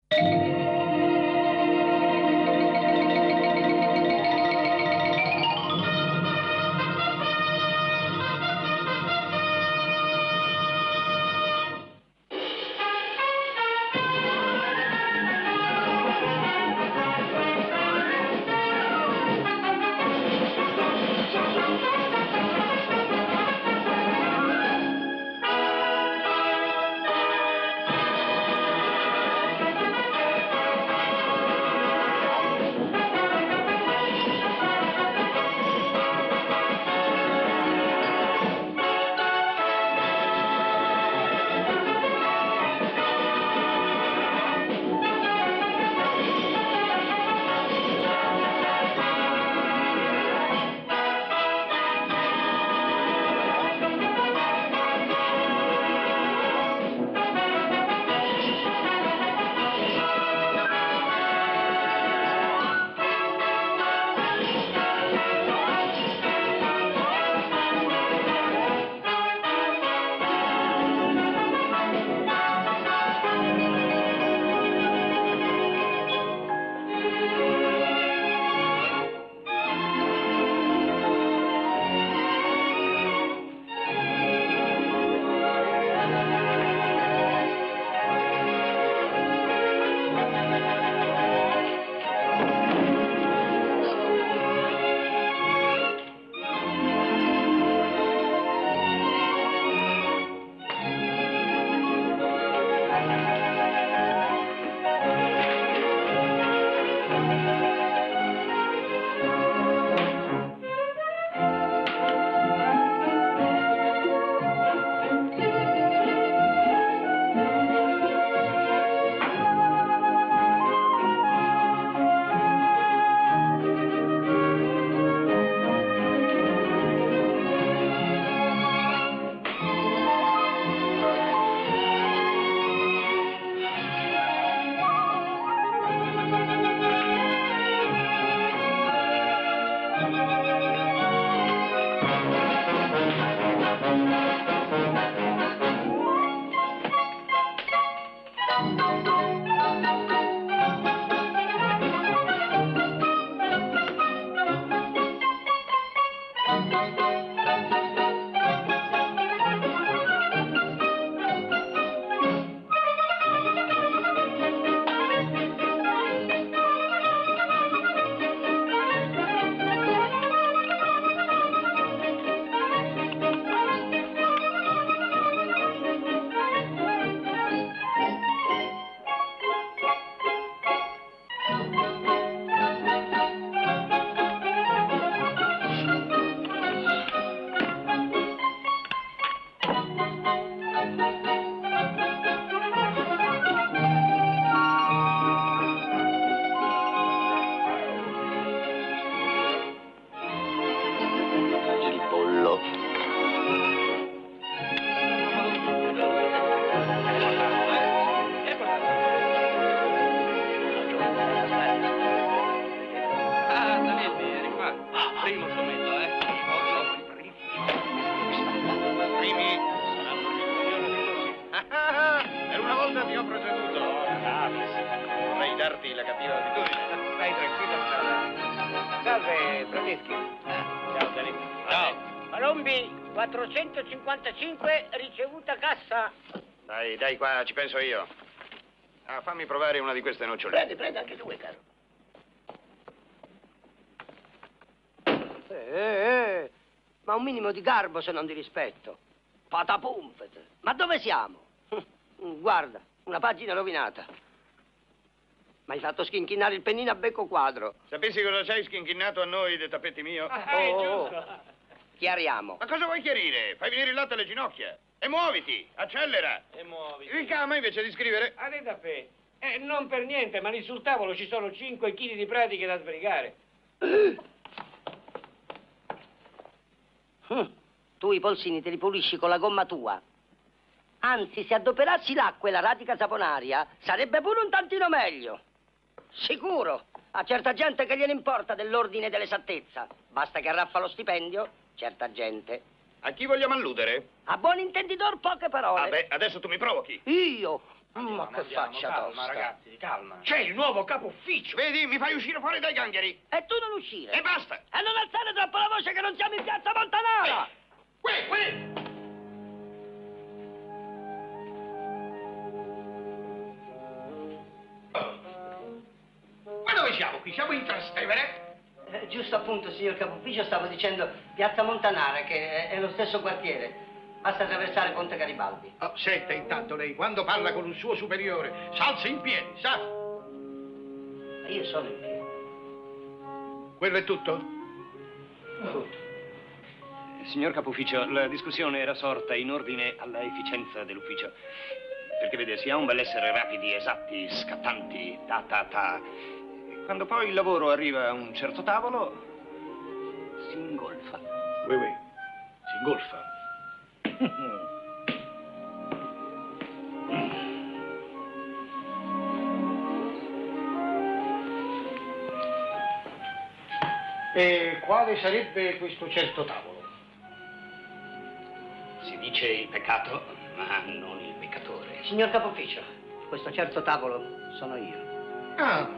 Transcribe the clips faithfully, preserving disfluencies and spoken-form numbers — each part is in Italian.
quattrocentocinquantacinque ricevuta cassa. Dai, dai qua, ci penso io. Ah, fammi provare una di queste nocciole. Prendi, prendi anche due, caro. Eh, eh, ma un minimo di garbo se non di rispetto. Patapumpete. Ma dove siamo? Guarda, una pagina rovinata. Mi hai fatto schinchinare il pennino a becco quadro. Sapessi cosa c'hai schinchinnato a noi dei tappeti mio? Ah, oh, oh, oh. Chiariamo. Ma cosa vuoi chiarire? Fai venire il latte alle ginocchia. E muoviti, accelera. E muoviti. Ricama invece di scrivere. A te da fe. Eh, non per niente, ma lì sul tavolo ci sono cinque chili di pratiche da sbrigare. Mm. Tu i polsini te li pulisci con la gomma tua. Anzi, se adoperassi l'acqua e la radica saponaria, sarebbe pure un tantino meglio. Sicuro. A certa gente che gliene importa dell'ordine e dell'esattezza. Basta che arraffa lo stipendio, certa gente. A chi vogliamo alludere? A buon intendidor poche parole. Vabbè, adesso tu mi provochi. Io? Ma che andiamo, faccia calma, tosta. ragazzi, calma. C'è il nuovo capo ufficio. Vedi, mi fai uscire fuori dai gangheri. E tu non uscire. E basta. E non alzare troppo la voce che non siamo in piazza Montanara. Qui, qui. Ma dove siamo qui? Siamo in Trastevere? Eh, giusto appunto, signor capo ufficio, stavo dicendo piazza Montanara, che è, è lo stesso quartiere. Basta attraversare Ponte Garibaldi. Oh, senta intanto lei, quando parla con un suo superiore, s'alza in piedi, sa? Ma io sono in piedi. Quello è tutto? Tutto. Signor Capo Ufficio, la discussione era sorta in ordine alla efficienza dell'ufficio. Perché vede, si ha un bell'essere rapidi, esatti, scattanti, ta ta ta. Quando poi il lavoro arriva a un certo tavolo, si ingolfa. Oui, oui, si ingolfa. E quale sarebbe questo certo tavolo? Si dice il peccato, ma non il peccatore. Signor capo ufficio, questo certo tavolo sono io. Ah,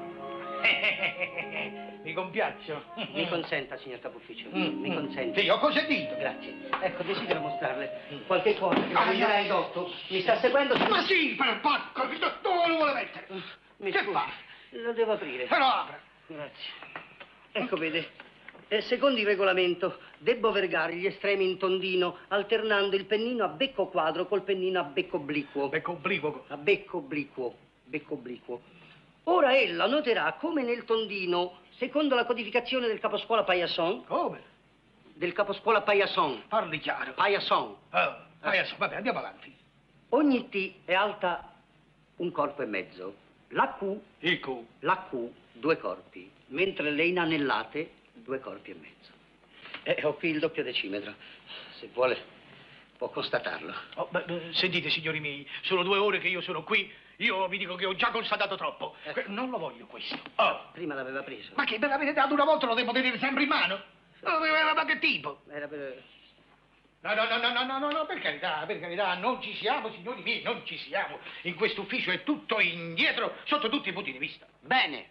mi compiaccio. Mi consenta, signor capo ufficio, Mm, mi mm. consenta. Sì, ho consentito. Grazie. Ecco, desidero mostrarle qualche cosa che Ah, mi viene ah. ridotto. Mi sta seguendo? signor- Ma sì, per pacco, dove lo vuole mettere? Mi Che scusi, fa? lo devo aprire. Però apra. Grazie. Ecco, vede. Eh, secondo il regolamento, debbo vergare gli estremi in tondino, alternando il pennino a becco quadro col pennino a becco obliquo. Becco obliquo. A becco obliquo. Becco obliquo. Ora ella noterà come nel tondino, secondo la codificazione del caposcuola Paillasson, Come? del caposcuola Paillasson, Parli chiaro. Paillasson, Oh, adesso, vabbè, andiamo avanti. ogni T è alta un corpo e mezzo. La Q, Il Q. la Q, due corpi, mentre le inanellate, due corpi e mezzo. E ho qui il doppio decimetro. Se vuole, può constatarlo. Oh, beh, beh, sentite, signori miei, sono due ore che io sono qui. Io vi dico che ho già constatato troppo. Eh. Que- Non lo voglio questo. Oh. Prima l'aveva preso. Ma che me l'avete dato una volta, lo devo tenere sempre in mano? Oh, ma ma che tipo? Era per... No, no, no, no, no, no, no, no, per carità, per carità, non ci siamo, signori miei, non ci siamo. In questo ufficio è tutto indietro, sotto tutti i punti di vista. Bene.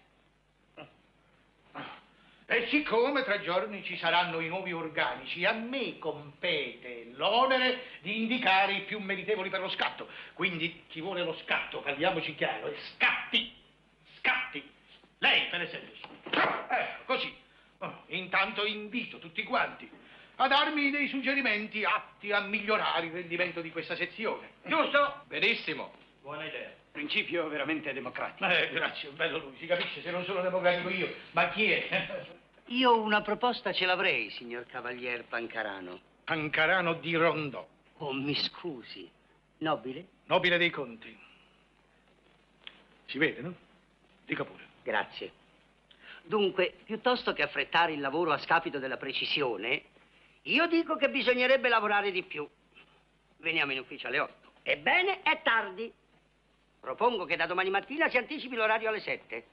E siccome tra giorni ci saranno i nuovi organici, a me compete l'onere di indicare i più meritevoli per lo scatto. Quindi chi vuole lo scatto, parliamoci chiaro, e scatti, scatti. Lei, per esempio. Eh, così. Oh, intanto invito tutti quanti a darmi dei suggerimenti atti a migliorare il rendimento di questa sezione. Giusto? Benissimo. Buona idea. Principio veramente democratico. Eh, grazie, bello lui, si capisce se non sono democratico io, ma chi è? Io una proposta ce l'avrei, signor Cavalier Pancarano. Pancarano di Rondò, Oh, mi scusi. Nobile? nobile dei conti. Si vede, no? Dica pure. Grazie. Dunque, piuttosto che affrettare il lavoro a scapito della precisione, io dico che bisognerebbe lavorare di più. Veniamo in ufficio alle otto. Ebbene, è tardi. Propongo che da domani mattina si anticipi l'orario alle sette.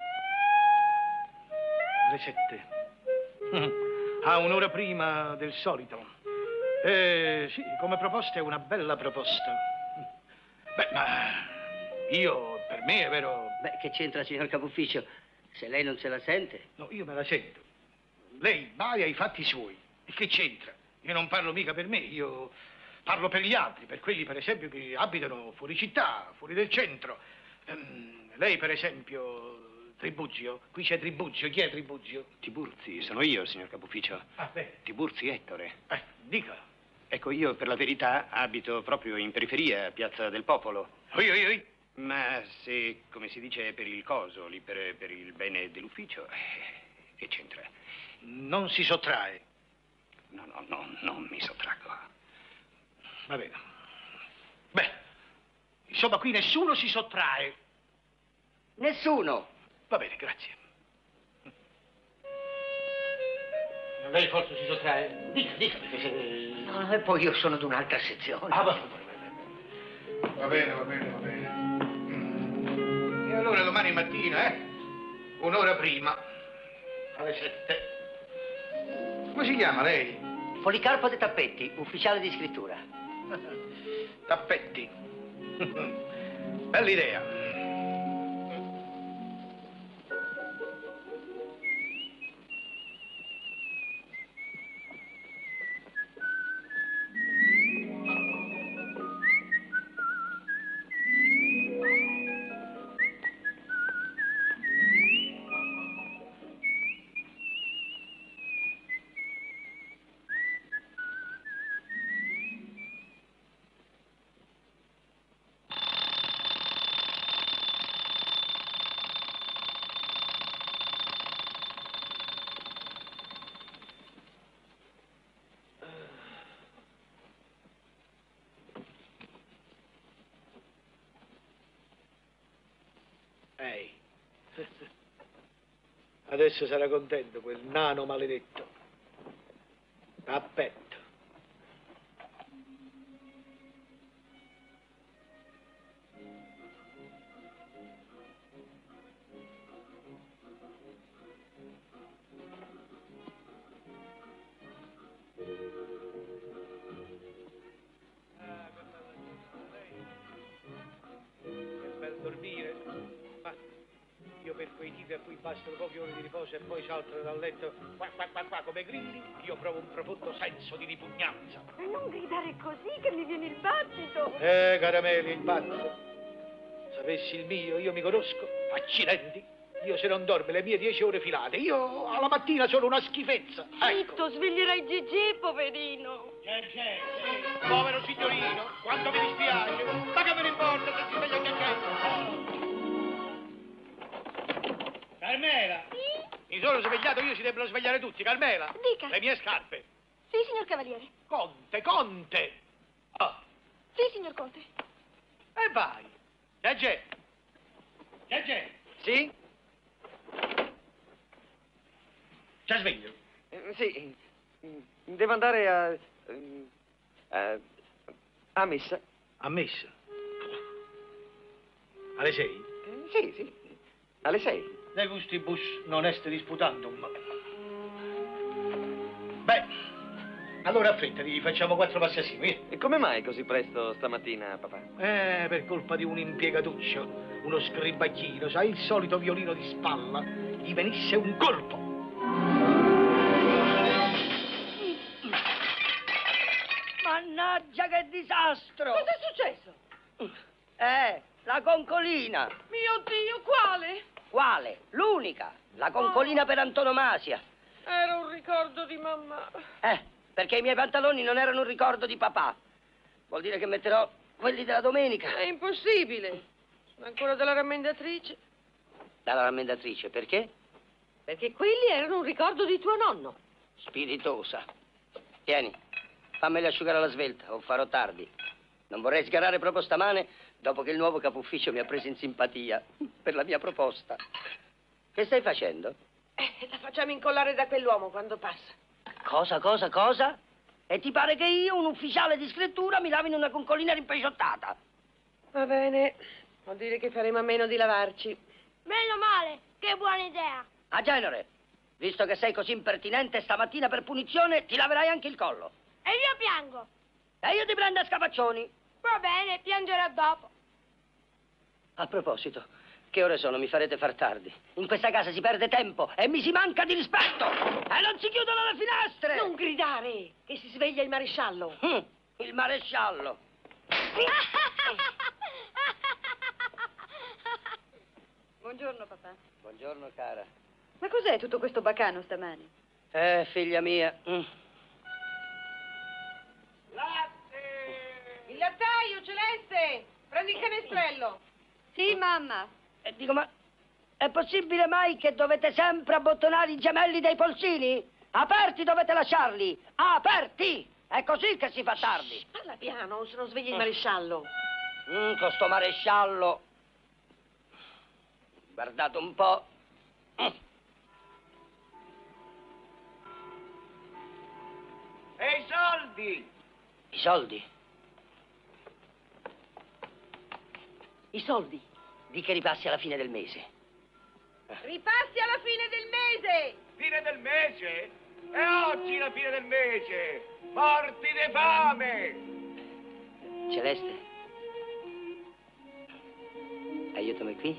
Alle sette. Ah, un'ora prima del solito. Eh, sì, come proposta è una bella proposta. Beh, ma io, per me è vero... Beh, che c'entra, signor Capufficio? Se lei non se la sente... No, io me la sento. Lei varia i fatti suoi. E che c'entra? Io non parlo mica per me, io parlo per gli altri, per quelli, per esempio, che abitano fuori città, fuori del centro. Ehm, lei, per esempio, Tribuzio? Qui c'è Tribuzio. Chi è Tribuzio? Tiburzi, sono io, signor Capo Ufficio. Ah, beh. Tiburzi Ettore. Eh, dica. Ecco, io per la verità abito proprio in periferia, Piazza del Popolo. Oi, oi, oi. Ma se, come si dice, per il coso, lì per, per il bene dell'ufficio, eh, che c'entra? Non si sottrae. No, no, no, non mi sottraggo. Va bene. Beh, insomma, qui nessuno si sottrae. Nessuno. Va bene, grazie. Lei forse si sottrae? Dica, dica, perché se... No, e poi io sono di un'altra sezione. Ah, va bene, va bene, va bene, va bene. Mm. E allora domani mattina, eh? Un'ora prima, alle sette. Come si chiama lei? Policarpo De Tappetti, ufficiale di scrittura. Tappetti. Bella idea. Ehi. Adesso sarà contento quel nano maledetto. Aspetta. Dormire, ma io per quei tipi a cui bastano poche ore di riposo e poi saltano dal letto qua qua qua qua come grilli, io provo un profondo senso di ripugnanza. Ma non gridare così che mi viene il battito. Eh, carameli, il battito. Sapessi il mio, io mi conosco, accidenti. Io se non dormo le mie dieci ore filate, io alla mattina sono una schifezza. Ecco. Zitto, sveglierai Gigi, poverino. C'è, c'è, sì. Povero signorino, quanto mi dispiace. Ma che me ne importa se si sveglia Gigi? Carmela! Sì? Mi sono svegliato io, si debbono svegliare tutti. Carmela! Dica. Le mie scarpe. Sì, signor Cavaliere. Conte, Conte! Oh. Sì, signor Conte. E vai! Gigi! Gigi! Sì? C'è sveglio? Eh, sì. Devo andare a... a... a messa. A messa? Alle sei? Eh, sì, sì. Alle sei. De gustibus non est disputandum. Beh, allora affrettati, facciamo quattro passi assieme. E come mai così presto stamattina, papà? Eh, per colpa di un impiegatuccio, uno scribacchino, sai, il solito violino di spalla, gli venisse un colpo. Mannaggia, che disastro! Cosa è successo? Eh, la concolina. Mio Dio, quale? Quale? L'unica. La concolina per antonomasia. Era un ricordo di mamma. Eh, perché i miei pantaloni non erano un ricordo di papà. Vuol dire che metterò quelli della domenica. È impossibile. Sono ancora della rammendatrice. Dalla rammendatrice, perché? Perché quelli erano un ricordo di tuo nonno. Spiritosa. Tieni, fammeli asciugare alla svelta o farò tardi. Non vorrei sgarare proprio stamane dopo che il nuovo capo ufficio mi ha preso in simpatia per la mia proposta. Che stai facendo? Eh, la facciamo incollare da quell'uomo quando passa. Cosa, cosa, cosa? E ti pare che io, un ufficiale di scrittura, mi lavi in una concolina rimpeciottata? Va bene, vuol dire che faremo a meno di lavarci. Meno male, che buona idea. A genere, visto che sei così impertinente, stamattina per punizione ti laverai anche il collo. E io piango. E io ti prendo a scapaccioni. Va bene, piangerò dopo. A proposito, che ore sono? Mi farete far tardi. In questa casa si perde tempo e mi si manca di rispetto. E non si chiudono le finestre. Non gridare, che si sveglia il maresciallo. Mm, il maresciallo. Buongiorno, papà. Buongiorno, cara. Ma cos'è tutto questo bacano stamani? Eh, figlia mia. Mm. Il lattaio, Celeste! Prendi il canestrello. Sì, mamma. E dico, ma è possibile mai che dovete sempre abbottonare i gemelli dei polsini? Aperti dovete lasciarli! Aperti! È così che si fa tardi. Parla piano, se non sveglia il maresciallo. Mm, con sto maresciallo. Guardate un po'. Mm. E i soldi? I soldi? I soldi. Di che ripassi alla fine del mese. Ripassi alla fine del mese! Fine del mese? È oggi la fine del mese! Morti di fame! Celeste. Aiutami qui.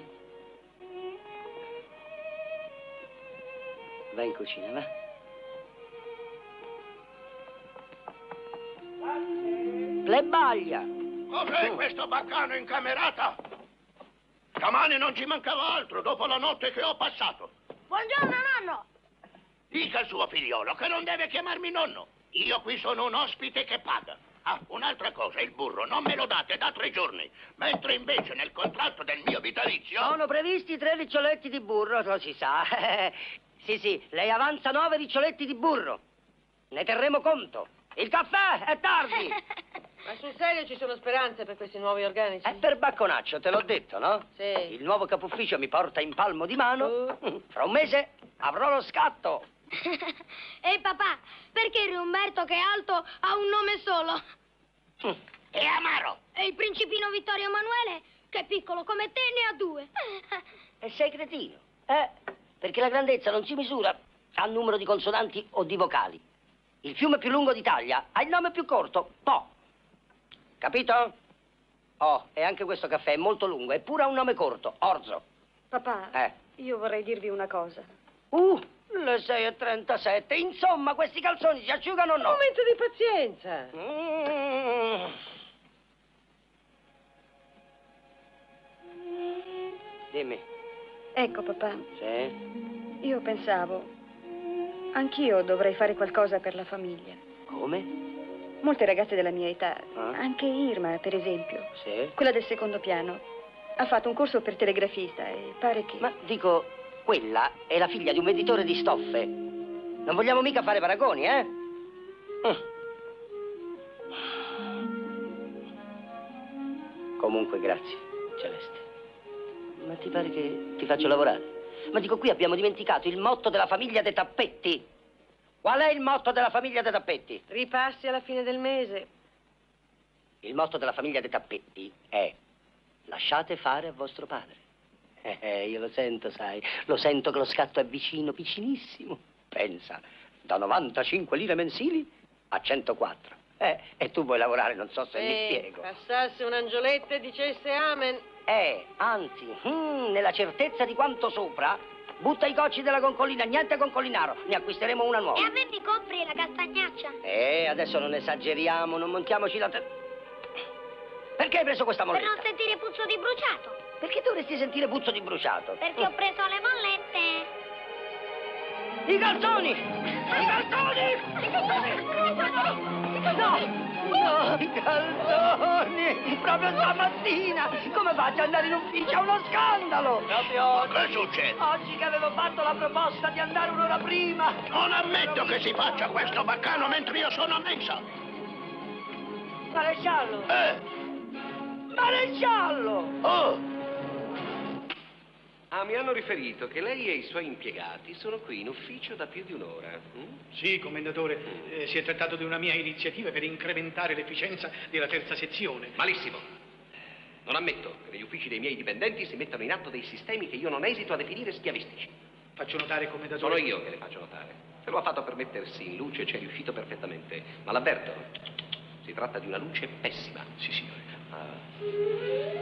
Va in cucina, va. Plebaglia! Cos'è questo baccano in camerata? Stamani non ci mancava altro, dopo la notte che ho passato. Buongiorno, nonno. Dica al suo figliolo che non deve chiamarmi nonno. Io qui sono un ospite che paga. Ah, un'altra cosa, il burro non me lo date da tre giorni, mentre invece nel contratto del mio vitalizio... Sono previsti tre riccioletti di burro, lo si sa. Sì, sì, lei avanza nove riccioletti di burro. Ne terremo conto. Il caffè è tardi. Ma sul serio ci sono speranze per questi nuovi organici? È per Bacconaccio, te l'ho detto, no? Sì. Il nuovo capufficio mi porta in palmo di mano. Uh. Fra un mese avrò lo scatto. Ehi papà, perché il re Umberto che è alto ha un nome solo? Mm. È amaro. E il principino Vittorio Emanuele, che è piccolo come te, ne ha due. E sei cretino, eh? Perché la grandezza non si misura al numero di consonanti o di vocali. Il fiume più lungo d'Italia ha il nome più corto, Po. Capito? Oh, e anche questo caffè è molto lungo, eppure ha un nome corto, Orzo. Papà, Eh. io vorrei dirvi una cosa. Uh, le sei e trentasette. Insomma, questi calzoni si asciugano o no? Un momento di pazienza. Mm. Dimmi. Ecco, papà, Sì? io pensavo, anch'io dovrei fare qualcosa per la famiglia. Come? Molte ragazze della mia età, Ah. anche Irma, per esempio, Sì? quella del secondo piano, ha fatto un corso per telegrafista e pare che... Ma dico, quella è la figlia di un venditore di stoffe. Non vogliamo mica fare paragoni, eh? Mm. Comunque, grazie, Celeste. Ma ti pare che ti faccio lavorare? Ma dico, qui abbiamo dimenticato il motto della famiglia dei Tappetti. Qual è il motto della famiglia dei Tappetti? Ripassi alla fine del mese. Il motto della famiglia dei Tappetti è: lasciate fare a vostro padre. Eh, eh, io lo sento, sai, lo sento che lo scatto è vicino, vicinissimo. Pensa, da novantacinque lire mensili a centoquattro. Eh, e tu vuoi lavorare, non so se mi Eh, spiego. passasse un'angioletta e dicesse amen. Eh, anzi, mm, nella certezza di quanto sopra, butta i cocci della concolina, niente concolinaro, ne acquisteremo una nuova. E a me mi compri la castagnaccia? Eh, adesso non esageriamo, non montiamoci la... te- Perché hai preso questa Per molletta? non sentire puzzo di bruciato. Perché dovresti sentire puzzo di bruciato? Perché ho preso le mollette. I calzoni! I calzoni! I calzoni! No! No, i calzoni! Proprio stamattina! Come faccio ad andare in ufficio? È uno scandalo! Proprio oggi. Che succede? Oggi che avevo fatto la proposta di andare un'ora prima! Non ammetto che si faccia questo baccano mentre io sono a mensa. Maresciallo! Eh? Maresciallo! Oh! Ah, mi hanno riferito che lei e i suoi impiegati sono qui in ufficio da più di un'ora. hm? Sì, commendatore, eh, si è trattato di una mia iniziativa per incrementare l'efficienza della terza sezione. Malissimo. Non ammetto che negli uffici dei miei dipendenti si mettano in atto dei sistemi che io non esito a definire schiavistici. Faccio notare, commendatore... Sono io che le faccio notare. Se lo ha fatto per mettersi in luce ci è riuscito perfettamente. Ma l'avverto, si tratta di una luce pessima. Sì, signore. Ah.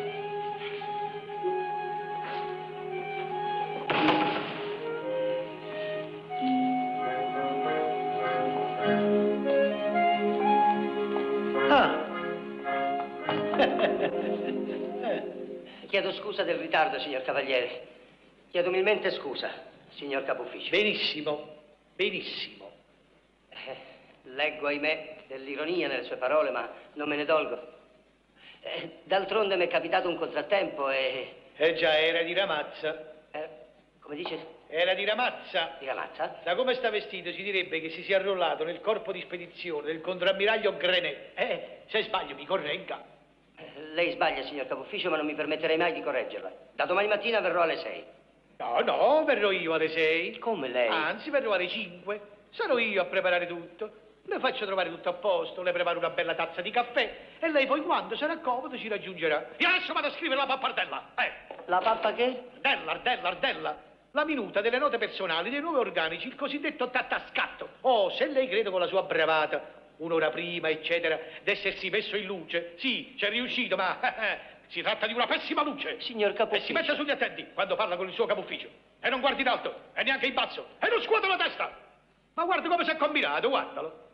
Chiedo scusa del ritardo, signor Cavaliere. Chiedo umilmente scusa, signor Capufficio. Benissimo, benissimo. Eh, leggo, ahimè, dell'ironia nelle sue parole, ma non me ne dolgo. Eh, d'altronde mi è capitato un contrattempo e... Eh già, era di Ramazza. Eh, come dice? Era di Ramazza. Di Ramazza? Da come sta vestito si direbbe che si sia arruolato nel corpo di spedizione del contrammiraglio Grenet. Eh, se sbaglio mi corregga. Lei sbaglia, signor Capufficio, ma non mi permetterei mai di correggerla. Da domani mattina verrò alle sei. No, no, verrò io alle sei. Come lei? Anzi, verrò alle cinque. Sarò io a preparare tutto. Le faccio trovare tutto a posto, le preparo una bella tazza di caffè e lei poi quando sarà comodo ci raggiungerà. Io adesso vado a scrivere la pappardella. Eh. La pappa che? Ardella, Ardella, Ardella. La minuta delle note personali dei nuovi organici, il cosiddetto tattascatto. Oh, se lei crede con la sua bravata, un'ora prima, eccetera, d'essersi messo in luce, sì, c'è riuscito, ma Si tratta di una pessima luce. Signor Capufficio. E si mette sugli attenti quando parla con il suo capufficio. E non guardi in alto, e neanche in basso. E non scuote la testa. Ma guarda come si è combinato, guardalo.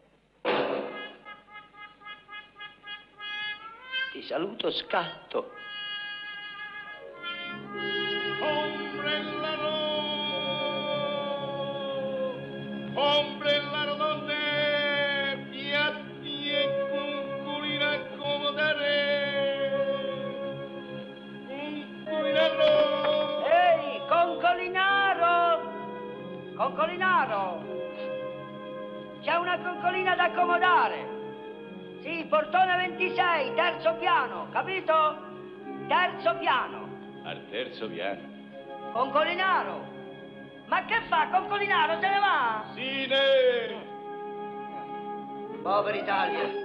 Ti saluto, scatto. Ombrellaro donne, piatti e cunculi da accomodare. Cunculinaro. Ehi, concolinaro! Concolinaro! C'è una concolina da accomodare. Sì, portone ventisei, terzo piano, capito? Terzo piano. Al terzo piano. Concolinaro! Ma che fa, Concolinaro, se ne va? Sì, ne. Povera Italia.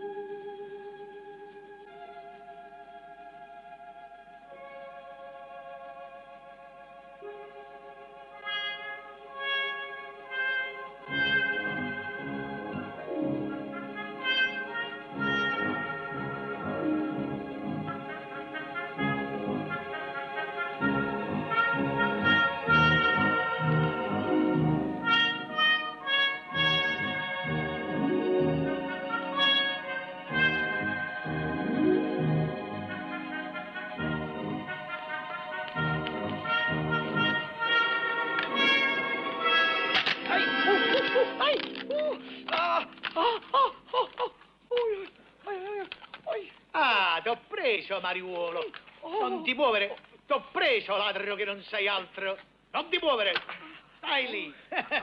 Ah, t'ho preso, Mariuolo. Non ti muovere. T'ho preso, ladro, che non sei altro. Non ti muovere. Stai lì.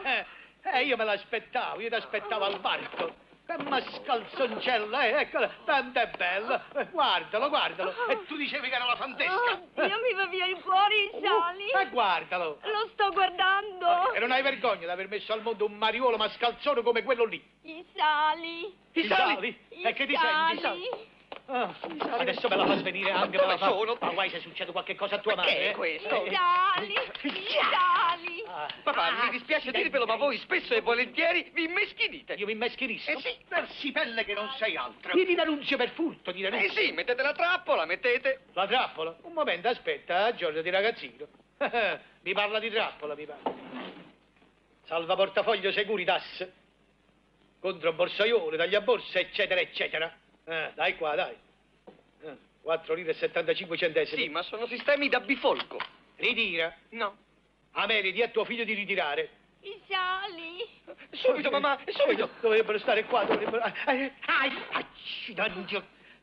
Eh, io me l'aspettavo, io ti aspettavo al varco. Che mascalzoncella, eh, eccola, tanto è bella. Eh, guardalo, guardalo. E tu dicevi che era la fantesca. Oh, Dio, mi va via il cuore, Sali. E eh, guardalo. Lo sto guardando. E non hai vergogna di aver messo al mondo un mariuolo mascalzone come quello lì? I Sali. I sali? E che ti senti, Sali? Ah, adesso me la fa svenire anche me la fa. sono? Ma guai se succede qualche cosa a tua Ma madre. che è eh? questo? I Sali. I Sali. Ah, Papà, ah, mi dispiace dirvelo, ma voi spesso e volentieri vi immeschinite. Io mi immescherisco? Eh sì. Versi pelle che non sei altro. Io ti denunzio per furto, ti denunzio. Eh sì, mettete la trappola, mettete. La trappola? Un momento, aspetta, eh, Giorgio di ragazzino. Mi parla di trappola, mi parla. Salva portafoglio Securitas. Contro borsaiolo, tagliaborsa, eccetera, eccetera. Eh, dai qua, dai. Eh, quattro lire e settantacinque centesimi. Sì, ma sono sistemi da bifolco. Ritira. No. Ameli, di a tuo figlio di ritirare. I Sali. Subito, mamma, subito. Dovrebbero stare qua, dovrebbero... Ai, ai, accidenti.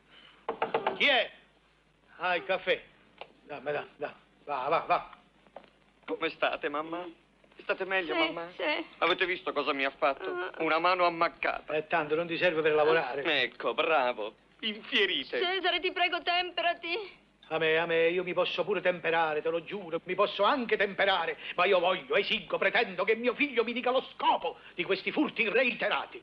Chi è? Ah, il caffè. Dammi, da, da. Va, va, va. Come state, mamma? State meglio, Sì, mamma? sì. Avete visto cosa mi ha fatto? Una mano ammaccata. Eh, tanto non ti serve per lavorare. Ecco, bravo. Infierite. Cesare, ti prego, temperati. A me, a me, io mi posso pure temperare, te lo giuro, mi posso anche temperare, ma io voglio, esigo, pretendo che mio figlio mi dica lo scopo di questi furti reiterati.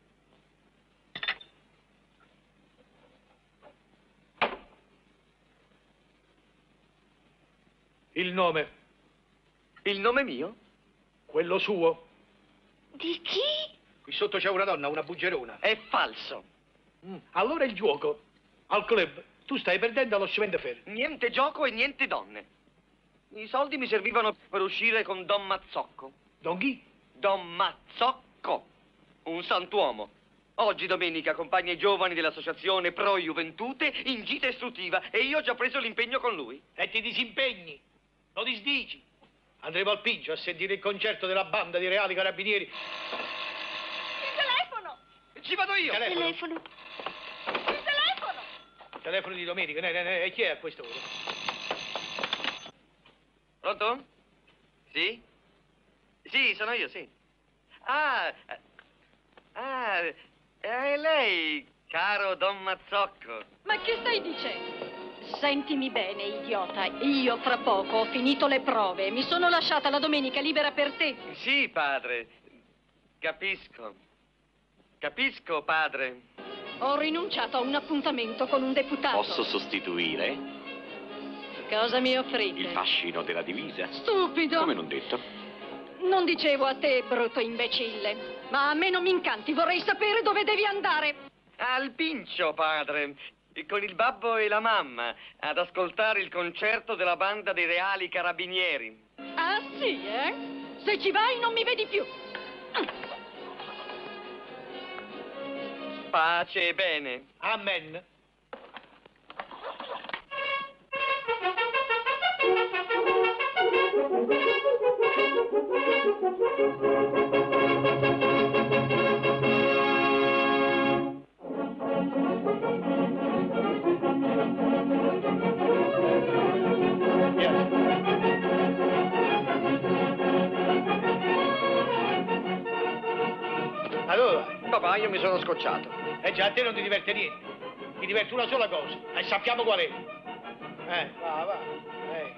Il nome? Il nome mio? Quello suo? Di chi? Qui sotto c'è una donna, una buggerona. È falso. Mm, allora il gioco, al club, tu stai perdendo allo Schwendefer. Niente gioco e niente donne. I soldi mi servivano per uscire con Don Mazzocco. Don chi? Don Mazzocco, un santuomo. Oggi domenica accompagna i giovani dell'associazione Pro Juventute in gita istruttiva e io ho già preso l'impegno con lui. E ti disimpegni, lo disdici. Andremo al Pigio a sentire il concerto della banda di Reali Carabinieri. Il telefono. Ci vado io. Il telefono. Telefono. Il telefono. Il telefono di domenica, ne, ne, ne. E chi è a quest'ora? Pronto? Sì? Sì, sono io, sì. Ah, eh, ah, è lei, caro Don Mazzocco. Ma che stai dicendo? Sentimi bene, idiota. Io fra poco ho finito le prove. Mi sono lasciata la domenica libera per te. Sì, padre. Capisco. Capisco, padre. Ho rinunciato a un appuntamento con un deputato. Posso sostituire Cosa mi offrite? il fascino della divisa? Stupido. Come non detto? Non dicevo a te, brutto imbecille. Ma a me non mi incanti. Vorrei sapere dove devi andare. Al Pincio, padre. con il babbo e la mamma ad ascoltare il concerto della banda dei Reali Carabinieri. Ah, sì, eh? Se ci vai non mi vedi più. Pace e bene. Amen. Allora? Papà, io mi sono scocciato. Eh già, a te non ti diverte niente. Ti diverte una sola cosa, e sappiamo qual è. Eh, va, va. Eh.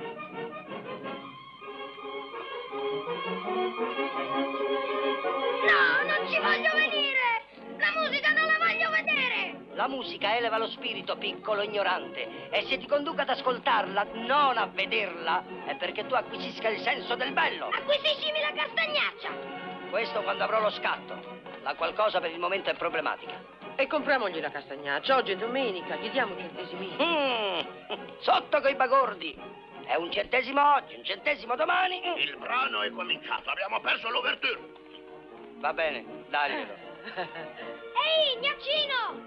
No, non ci voglio venire! La musica non la voglio vedere! La musica eleva lo spirito, piccolo ignorante, e se ti conduca ad ascoltarla, non a vederla, è perché tu acquisisca il senso del bello. Acquisiscimi la castagnaccia! Questo quando avrò lo scatto. La qualcosa per il momento è problematica. E compriamogli la castagnaccia. Oggi è domenica, gli diamo centesimi. Mm, sotto coi bagordi. È un centesimo oggi, un centesimo domani. Il brano è cominciato, abbiamo perso l'ouverture. Va bene, daglielo. Ehi, gnaccino!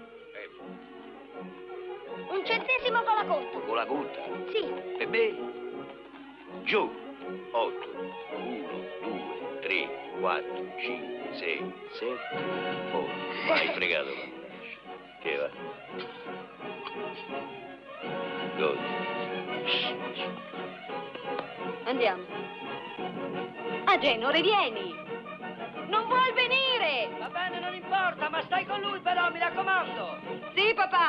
Un centesimo con la conta. Con la conta? Sì. E beh, giù. Otto, uno, due, tre, quattro, cinque, sei, sette, otto. Vai fregato, mannaggia. Che va? Godi. Andiamo. A Genore, vieni. Non vuol venire. Va bene, non importa, ma stai con lui però, mi raccomando. Sì, papà.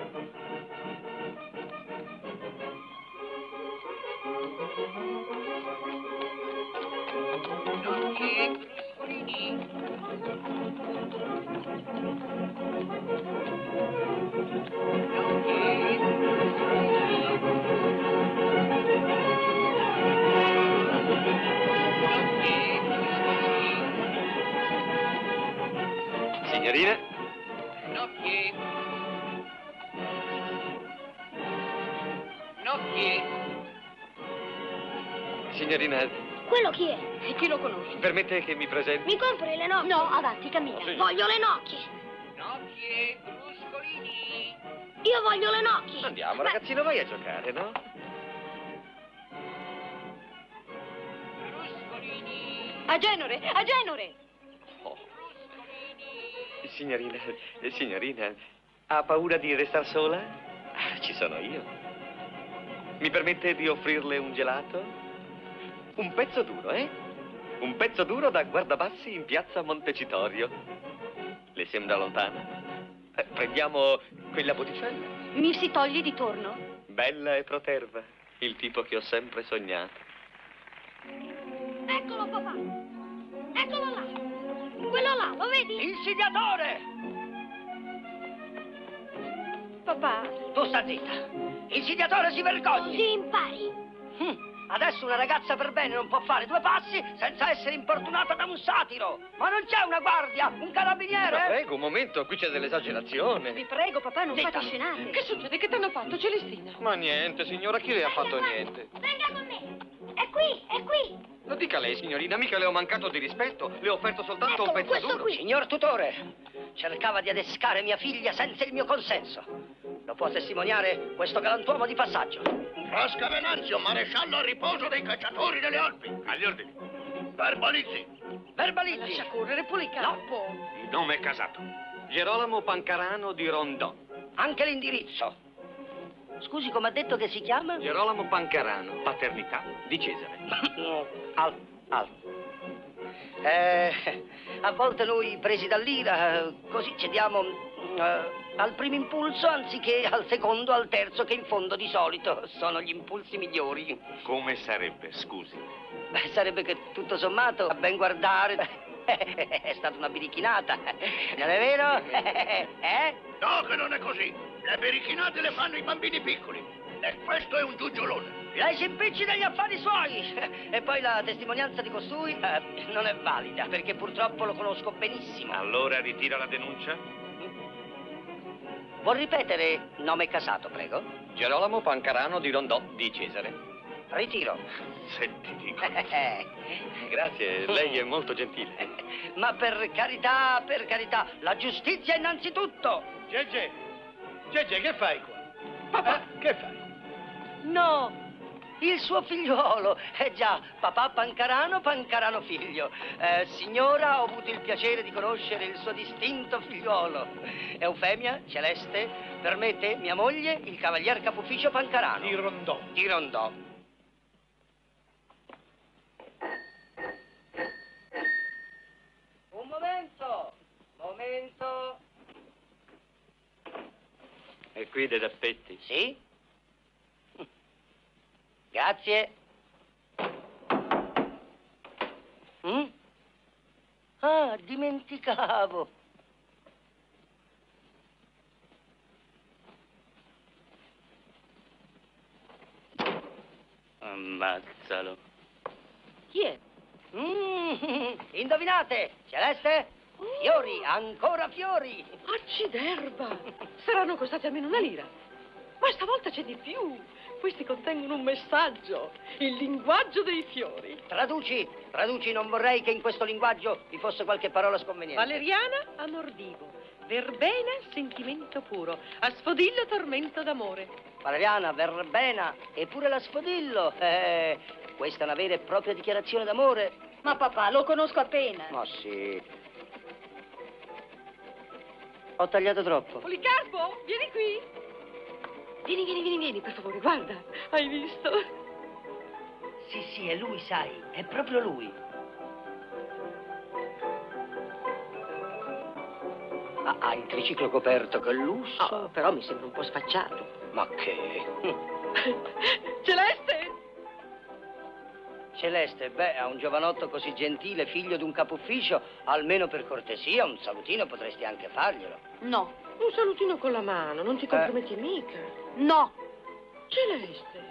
Signorina? Nocchi. Nocchi. Signorina, Quello chi è? E chi lo conosce? permette che mi presenti? Mi compri le nocche? No, avanti, cammina. Sì. Voglio le nocche. Nocchi, bruscolini. Io voglio le nocche. Andiamo, Ma- ragazzino, vai a giocare, no? A Genore, a Genore. Oh. Signorina, eh, signorina, ha paura di restar sola? Ah, ci sono io. Mi permette di offrirle un gelato? Un pezzo duro, eh? Un pezzo duro da guardabassi in piazza Montecitorio. Le sembra lontana? Eh, prendiamo quella botticella? Mi si toglie di torno? Bella e proterva, il tipo che ho sempre sognato. Eccolo, papà. Eccolo là. Quello là, lo vedi? Insidiatore! Papà. Tu sta zitta. Insidiatore si vergogni. Così impari. Hm, Adesso una ragazza per bene non può fare due passi senza essere importunata da un satiro. Ma non c'è una guardia, un carabiniere? Ma prego, un momento, qui c'è Vi dell'esagerazione. prego, papà, non Zitta. fate scenate. Che succede? Che ti hanno fatto, Celestina? Ma niente, signora, chi le ha fatto Venga, niente? Venga con me. È qui, è qui. Lo dica lei, signorina, mica le ho mancato di rispetto. Le ho offerto soltanto un Eccolo, pezzo questo duro. qui. Signor tutore, cercava di adescare mia figlia senza il mio consenso. Lo può testimoniare questo galantuomo di passaggio. Frasca Venanzio, maresciallo a riposo dei cacciatori delle Alpi. Agli ordini. Verbalizzi. Verbalizzi. Lascia correre, Policarpo. Il nome è casato. Gerolamo Pancarano di Rondò. Anche l'indirizzo. Scusi, come ha detto che si chiama? Gerolamo Pancarano, paternità di Cesare. Al, al. Eh, a volte noi, presi dall'ira, eh, così cediamo eh, al primo impulso anziché al secondo, al terzo, che in fondo di solito sono gli impulsi migliori. Come sarebbe, scusi? Beh, sarebbe che tutto sommato, a ben guardare, è stata una birichinata. Non è vero? Eh? No, che non è così. Le berichinate le fanno i bambini piccoli. E questo è un giugiolone. Lei si impicci degli affari suoi. E poi la testimonianza di costui eh, non è valida, perché purtroppo lo conosco benissimo. Allora ritira la denuncia? Vuol ripetere nome casato, prego? Gerolamo Pancarano di Rondò di Cesare. Ritiro. Senti, dico. Grazie, lei è molto gentile. Ma per carità, per carità, la giustizia innanzitutto. Gege, Gege, che fai qua? Papà, eh? Che fai? No, il suo figliuolo. Eh già, papà Pancarano, Pancarano figlio. Eh, signora, ho avuto il piacere di conoscere il suo distinto figliuolo. Eufemia, Celeste, per me te, mia moglie, il cavalier capufficio Pancarano. Di Rondò. Di Rondò. Un momento, momento. E qui dei tappeti? Sì? Grazie. Mm? Ah, dimenticavo. Ammazzalo. Chi è? Mm, indovinate, Celeste? Fiori, ancora fiori. Acciderba! Saranno costati almeno una lira. Ma stavolta c'è di più. Questi contengono un messaggio, il linguaggio dei fiori. Traduci, traduci, non vorrei che in questo linguaggio vi fosse qualche parola sconveniente. Valeriana, amor vivo. Verbena, sentimento puro. Asfodillo, tormento d'amore. Valeriana, verbena e pure la sfodillo. Eh, questa è una vera e propria dichiarazione d'amore. Ma papà, lo conosco appena. Ma sì. Ho tagliato troppo. Policarpo, vieni qui. Vieni, vieni, vieni, vieni, per favore, guarda. Hai visto? Sì, sì, è lui, sai. È proprio lui. Ah, ha il triciclo coperto, che lusso. Oh, però mi sembra un po' sfacciato. Ma che? Celeste! Celeste, beh, a un giovanotto così gentile, figlio di un capufficio, almeno per cortesia, un salutino potresti anche farglielo. No. Un salutino con la mano, non ti comprometti eh. mica. No. Celeste.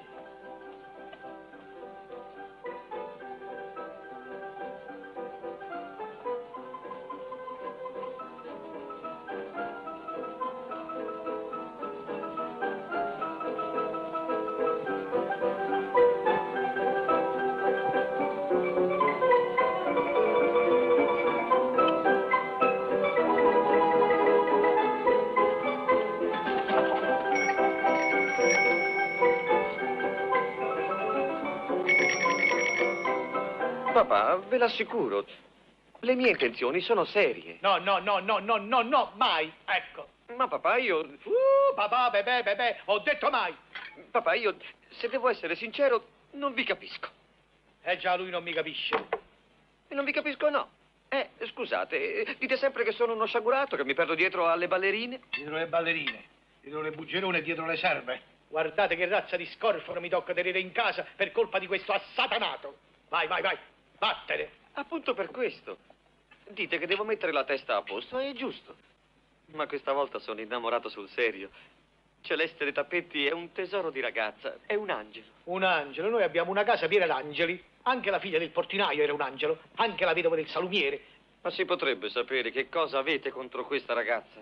Papà, ve l'assicuro, le mie intenzioni sono serie. No, no, no, no, no, no, no, mai, ecco. Ma papà, io... Uh, papà, bebè, bebè, ho detto mai. Papà, io, se devo essere sincero, non vi capisco. Eh già, lui non mi capisce. E non vi capisco, no. Eh, scusate, dite sempre che sono uno sciagurato, che mi perdo dietro alle ballerine. Dietro le ballerine, dietro le buggerone e dietro le serve. Guardate che razza di scorfano mi tocca tenere in casa per colpa di questo assatanato. Vai, vai, vai, vattene. Appunto per questo. Dite che devo mettere la testa a posto, è giusto. Ma questa volta sono innamorato sul serio. Celeste dei Tapetti è un tesoro di ragazza, è un angelo. Un angelo? Noi abbiamo una casa piena d'angeli. Anche la figlia del portinaio era un angelo, anche la vedova del salumiere. Ma si potrebbe sapere che cosa avete contro questa ragazza?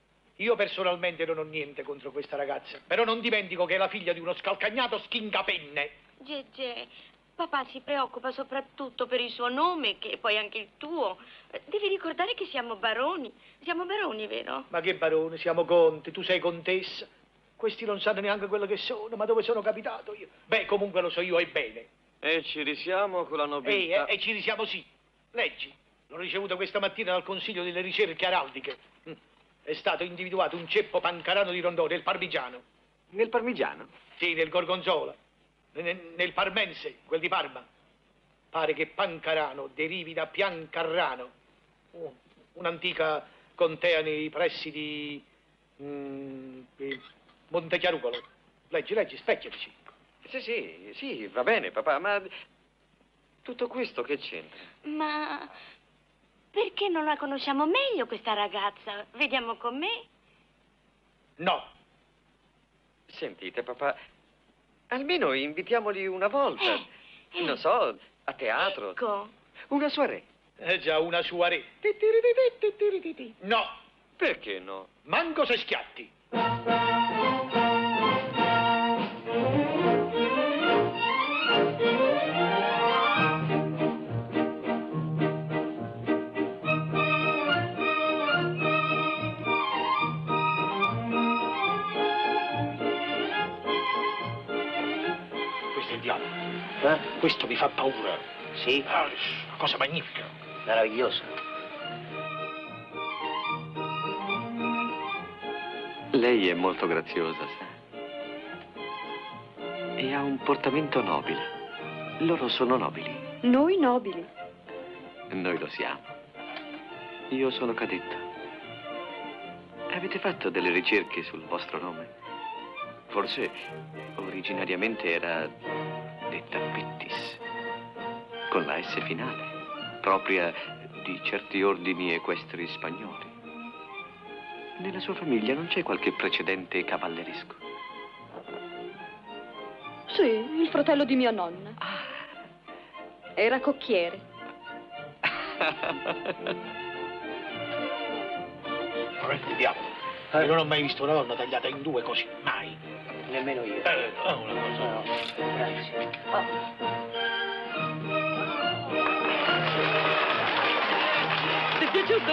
Io personalmente non ho niente contro questa ragazza, però non dimentico che è la figlia di uno scalcagnato schincapenne. Gegè, papà si preoccupa soprattutto per il suo nome, che è poi anche il tuo. Devi ricordare che siamo baroni. Siamo baroni, vero? Ma che barone, siamo conti, tu sei contessa. Questi non sanno neanche quello che sono, ma dove sono capitato io? Beh, comunque lo so io, e bene. E ci risiamo con la nobiltà. E, e ci risiamo sì. Leggi, l'ho ricevuto questa mattina dal Consiglio delle Ricerche Araldiche. È stato individuato un ceppo pancarano di Rondò, nel Parmigiano. Nel Parmigiano? Sì, nel Gorgonzola. Nel, nel Parmense, quel di Parma. Pare che Pancarano derivi da Piancarrano, un'antica contea nei pressi di, mm, di Montechiarucolo. Leggi, leggi, specchiaci. Sì, sì, sì, va bene, papà, ma tutto questo che c'entra? Ma perché non la conosciamo meglio questa ragazza? Vediamo con me? No. Sentite, papà, almeno invitiamoli una volta. Eh, eh. Non so, a teatro. Ecco. Una soirée. Eh già, una soirée. No. Perché no? Manco se schiatti. Questo è il diavolo. Eh? Questo mi fa paura. Sì? Ah, una cosa magnifica. Meraviglioso. Lei è molto graziosa, sa? E ha un portamento nobile. Loro sono nobili. Noi nobili. Noi lo siamo. Io sono cadetto. Avete fatto delle ricerche sul vostro nome? Forse originariamente era detta Pettis, con la S finale, propria di certi ordini equestri spagnoli. Nella sua famiglia non c'è qualche precedente cavalleresco? Sì, il fratello di mia nonna. Era cocchiere. Veramente il diavolo. Io non ho mai visto una donna tagliata in due così, mai. Nemmeno io. Eh, è una cosa. No, grazie. Oh. Ti è piaciuto?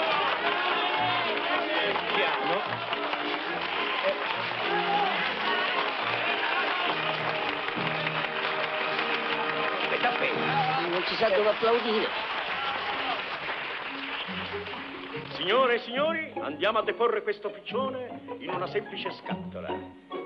Piano. Che caffè? Non si sa dove applaudire. Signore e signori, andiamo a deporre questo piccione in una semplice scatola.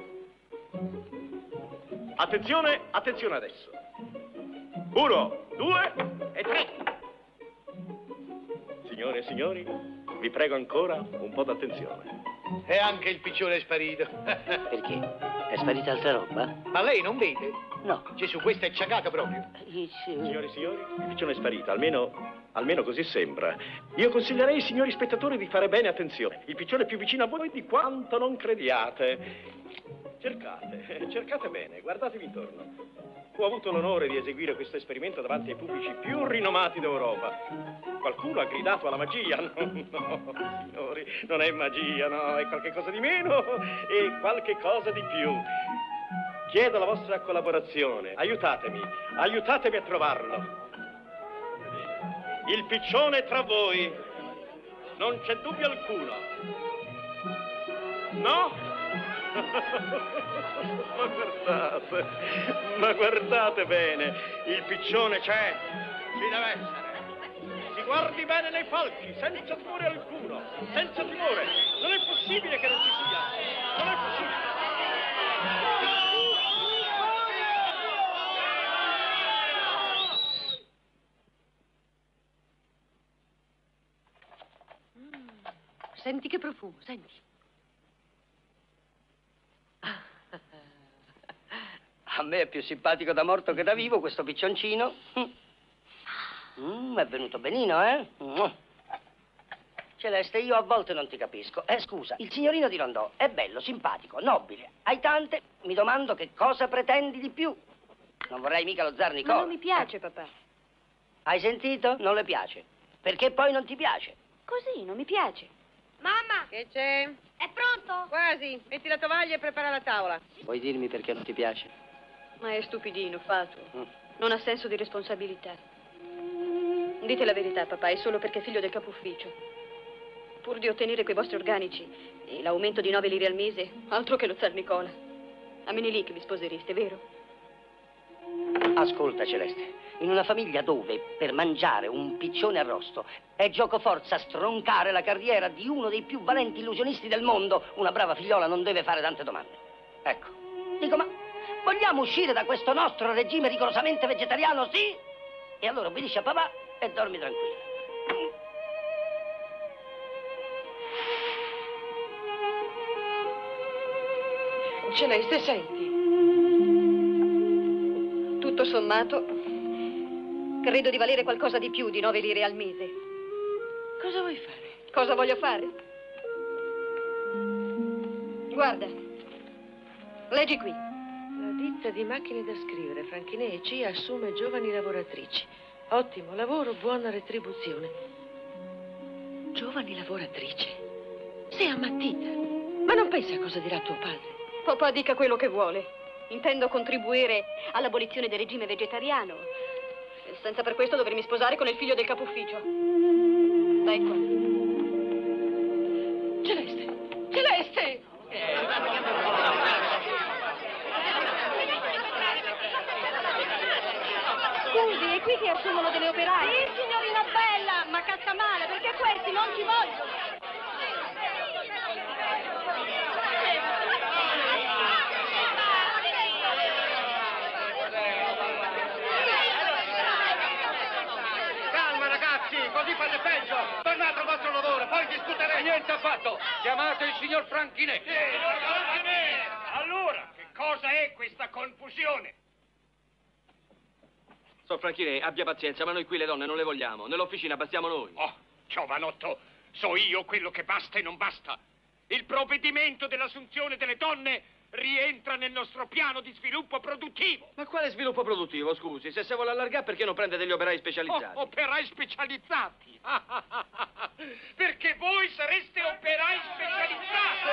Attenzione, attenzione adesso. Uno, due e tre. Signore e signori, vi prego ancora un po' d'attenzione. E anche il piccione è sparito. Perché? È sparita altra roba? Ma lei non vede? No. Gesù, questa è ciacata proprio. Signore e signori, il piccione è sparito, almeno, almeno così sembra. Io consiglierei ai signori spettatori di fare bene attenzione. Il piccione è più vicino a voi di quanto non crediate. Cercate, cercate bene, guardatevi intorno. Ho avuto l'onore di eseguire questo esperimento davanti ai pubblici più rinomati d'Europa. Qualcuno ha gridato alla magia. No, no, signori, non è magia, no, è qualche cosa di meno e qualche cosa di più. Chiedo la vostra collaborazione. Aiutatemi, aiutatemi a trovarlo. Il piccione tra voi. Non c'è dubbio alcuno. No? Ma guardate, ma guardate bene, il piccione c'è, ci deve essere. Si guardi bene nei falchi, senza timore alcuno, senza timore. Non è possibile che non ci sia, non è possibile. Senti che profumo, senti. A me è più simpatico da morto che da vivo questo piccioncino. Mm, è venuto benino, eh? Mm. Celeste, io a volte non ti capisco. Eh, scusa, il signorino di Rondò è bello, simpatico, nobile. Hai tante, mi domando che cosa pretendi di più. Non vorrei mica lo zar Nicola. Ma non mi piace, papà. Hai sentito? Non le piace. Perché poi non ti piace? Così, non mi piace. Mamma! Che c'è? È pronto? Quasi. Metti la tovaglia e prepara la tavola. Vuoi dirmi perché non ti piace? Ma è stupidino, Fatu. Mm. Non ha senso di responsabilità. Dite la verità, papà, è solo perché è figlio del capo ufficio. Pur di ottenere quei vostri organici e l'aumento di nove lire al mese, altro che lo zar Nicola. A Menelik vi sposereste, vero? Ascolta, Celeste, in una famiglia dove per mangiare un piccione arrosto è gioco forza stroncare la carriera di uno dei più valenti illusionisti del mondo, una brava figliola non deve fare tante domande. Ecco, dico, ma vogliamo uscire da questo nostro regime rigorosamente vegetariano, sì? E allora obbedisci a papà e dormi tranquillo. Celeste, senti. Tutto sommato, credo di valere qualcosa di più di nove lire al mese. Cosa vuoi fare? Cosa voglio fare? Guarda, leggi qui. La ditta di macchine da scrivere Franchiné e C assume giovani lavoratrici. Ottimo lavoro, buona retribuzione. Giovani lavoratrici? Sei ammattita. Ma non pensi a cosa dirà tuo padre? Papà dica quello che vuole. Intendo contribuire all'abolizione del regime vegetariano. Senza per questo dovermi sposare con il figlio del capo ufficio. Dai qua. Celeste! Celeste! Scusi, è qui che assumono delle operaie? Sì, signorina bella, ma cazza male, perché questi non ci vogliono. Calma, ragazzi, così fate peggio. Tornate al vostro lavoro, poi discuterete. Niente affatto. Chiamate il signor Franchinetti. Allora, che cosa è questa confusione? Sor Franchini, abbia pazienza, ma noi qui le donne non le vogliamo. Nell'officina bastiamo noi. Oh, giovanotto, so io quello che basta e non basta. Il provvedimento dell'assunzione delle donne rientra nel nostro piano di sviluppo produttivo. Ma quale sviluppo produttivo, scusi? Se si vuole allargare, perché non prende degli operai specializzati? Oh, operai specializzati? Perché voi sareste operai specializzati!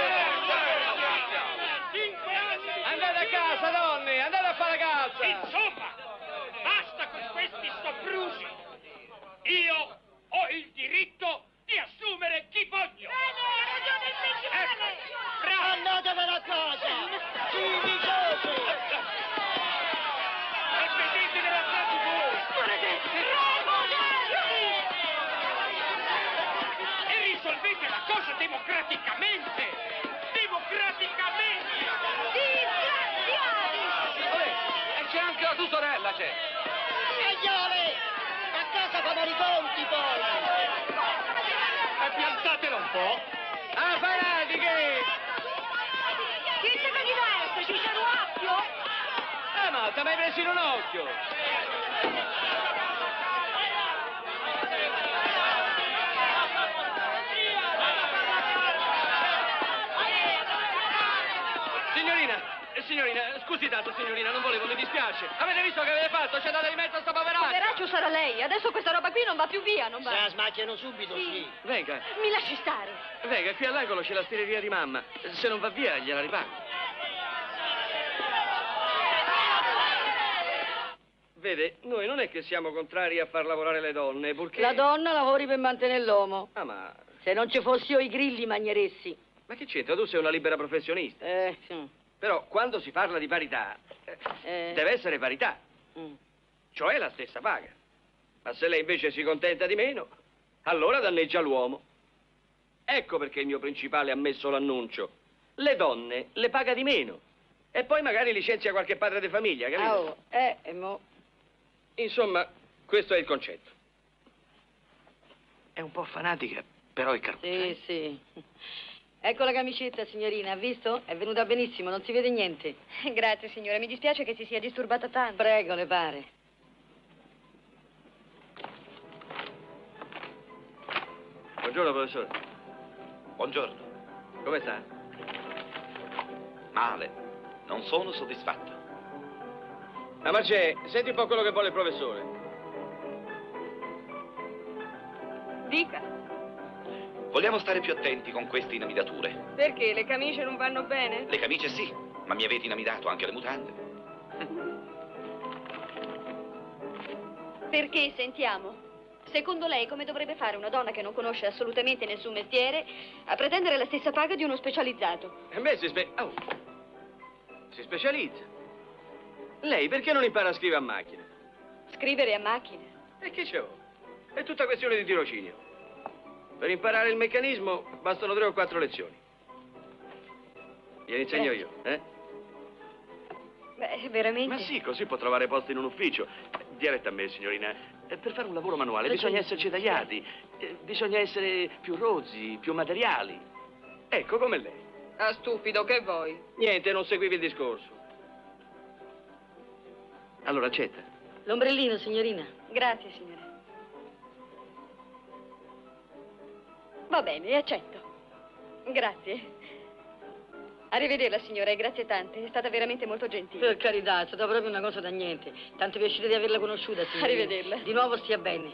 Cinque anni! Andate a casa, donne! Andate a fare casa! Insomma, basta con questi soprusi! Io ho il diritto di assumere chi voglio! Bene, ha ragione il principale! Bravo! Andatevene a casa! Civicosi! E vedete nella casa voi! E risolvete la cosa democraticamente! Democraticamente! Vabbè, e c'è anche la tua sorella, c'è! Signore! A casa fanno i conti poi! E piantatelo un po'! Ah, fanatiche! Chi se ne diverte? Ci c'è un occhio? Ah, ma ti hai mai preso in un occhio? Signorina, eh, signorina, scusi tanto, signorina, non volevo, mi dispiace. Avete visto che avete fatto? C'è data di mezzo a sta poveraccia. Poveraccio sarà lei. Adesso questa roba qui non va più via, non va. Se la smacchiano subito, sì. Venga, Mi lasci stare. venga, qui all'angolo c'è la stireria di mamma. Se non va via, gliela ripago. Vede, noi non è che siamo contrari a far lavorare le donne, purché... La donna lavori per mantenere l'uomo. Ah, ma... Se non ci fossi io i grilli magneressi. Ma che c'entra? Tu sei una libera professionista. Eh, sì. Però quando si parla di parità, eh, Eh. deve essere parità. Mm. Cioè la stessa paga. Ma se lei invece si contenta di meno, allora danneggia l'uomo. Ecco perché il mio principale ha messo l'annuncio. Le donne le paga di meno. E poi magari licenzia qualche padre di famiglia, capito? Ah, oh. Eh, e mo... Insomma, questo è il concetto. È un po' fanatica, però è caruccia. Sì, sì. Ecco la camicetta, signorina, ha visto? È venuta benissimo, non si vede niente. Grazie, signora. Mi dispiace che si sia disturbata tanto. Prego, le pare. Buongiorno, professore. Buongiorno. Come sta? Male. Non sono soddisfatto. Ah, Marcè, senti un po' quello che vuole il professore. Dica. Vogliamo stare più attenti con queste inamidature. Perché? Le camicie non vanno bene? Le camicie sì, ma mi avete inamidato anche le mutande. Perché, sentiamo. Secondo lei come dovrebbe fare una donna che non conosce assolutamente nessun mestiere a pretendere la stessa paga di uno specializzato? E me si spe... oh. Si specializza. Lei perché non impara a scrivere a macchina? Scrivere a macchina? E che c'è? È tutta questione di tirocinio. Per imparare il meccanismo bastano tre o quattro lezioni. Gliene insegno Eh. io, eh? Beh, veramente? Ma sì, così può trovare posto in un ufficio. Dia retta a me, signorina. Eh, Per fare un lavoro manuale bisogna esserci tagliati. Eh, Bisogna essere più rozzi, più materiali. Ecco, come lei. Ah, stupido, che vuoi? Niente, non seguivi il discorso. Allora, accetta. L'ombrellino, signorina. Grazie, signora. Va bene, accetto. Grazie. Arrivederla, signora, e grazie tante. È stata veramente molto gentile. Per carità, è stata proprio una cosa da niente. Tanto piacere di averla conosciuta, signorina. Arrivederla. Di nuovo stia bene.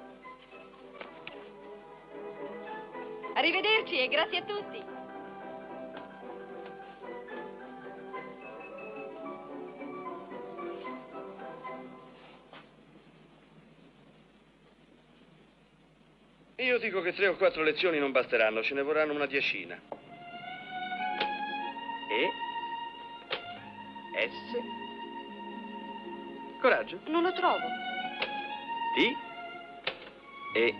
Arrivederci e grazie a tutti. Io dico che tre o quattro lezioni non basteranno, ce ne vorranno una decina. E? S? Coraggio. Non lo trovo. T? E?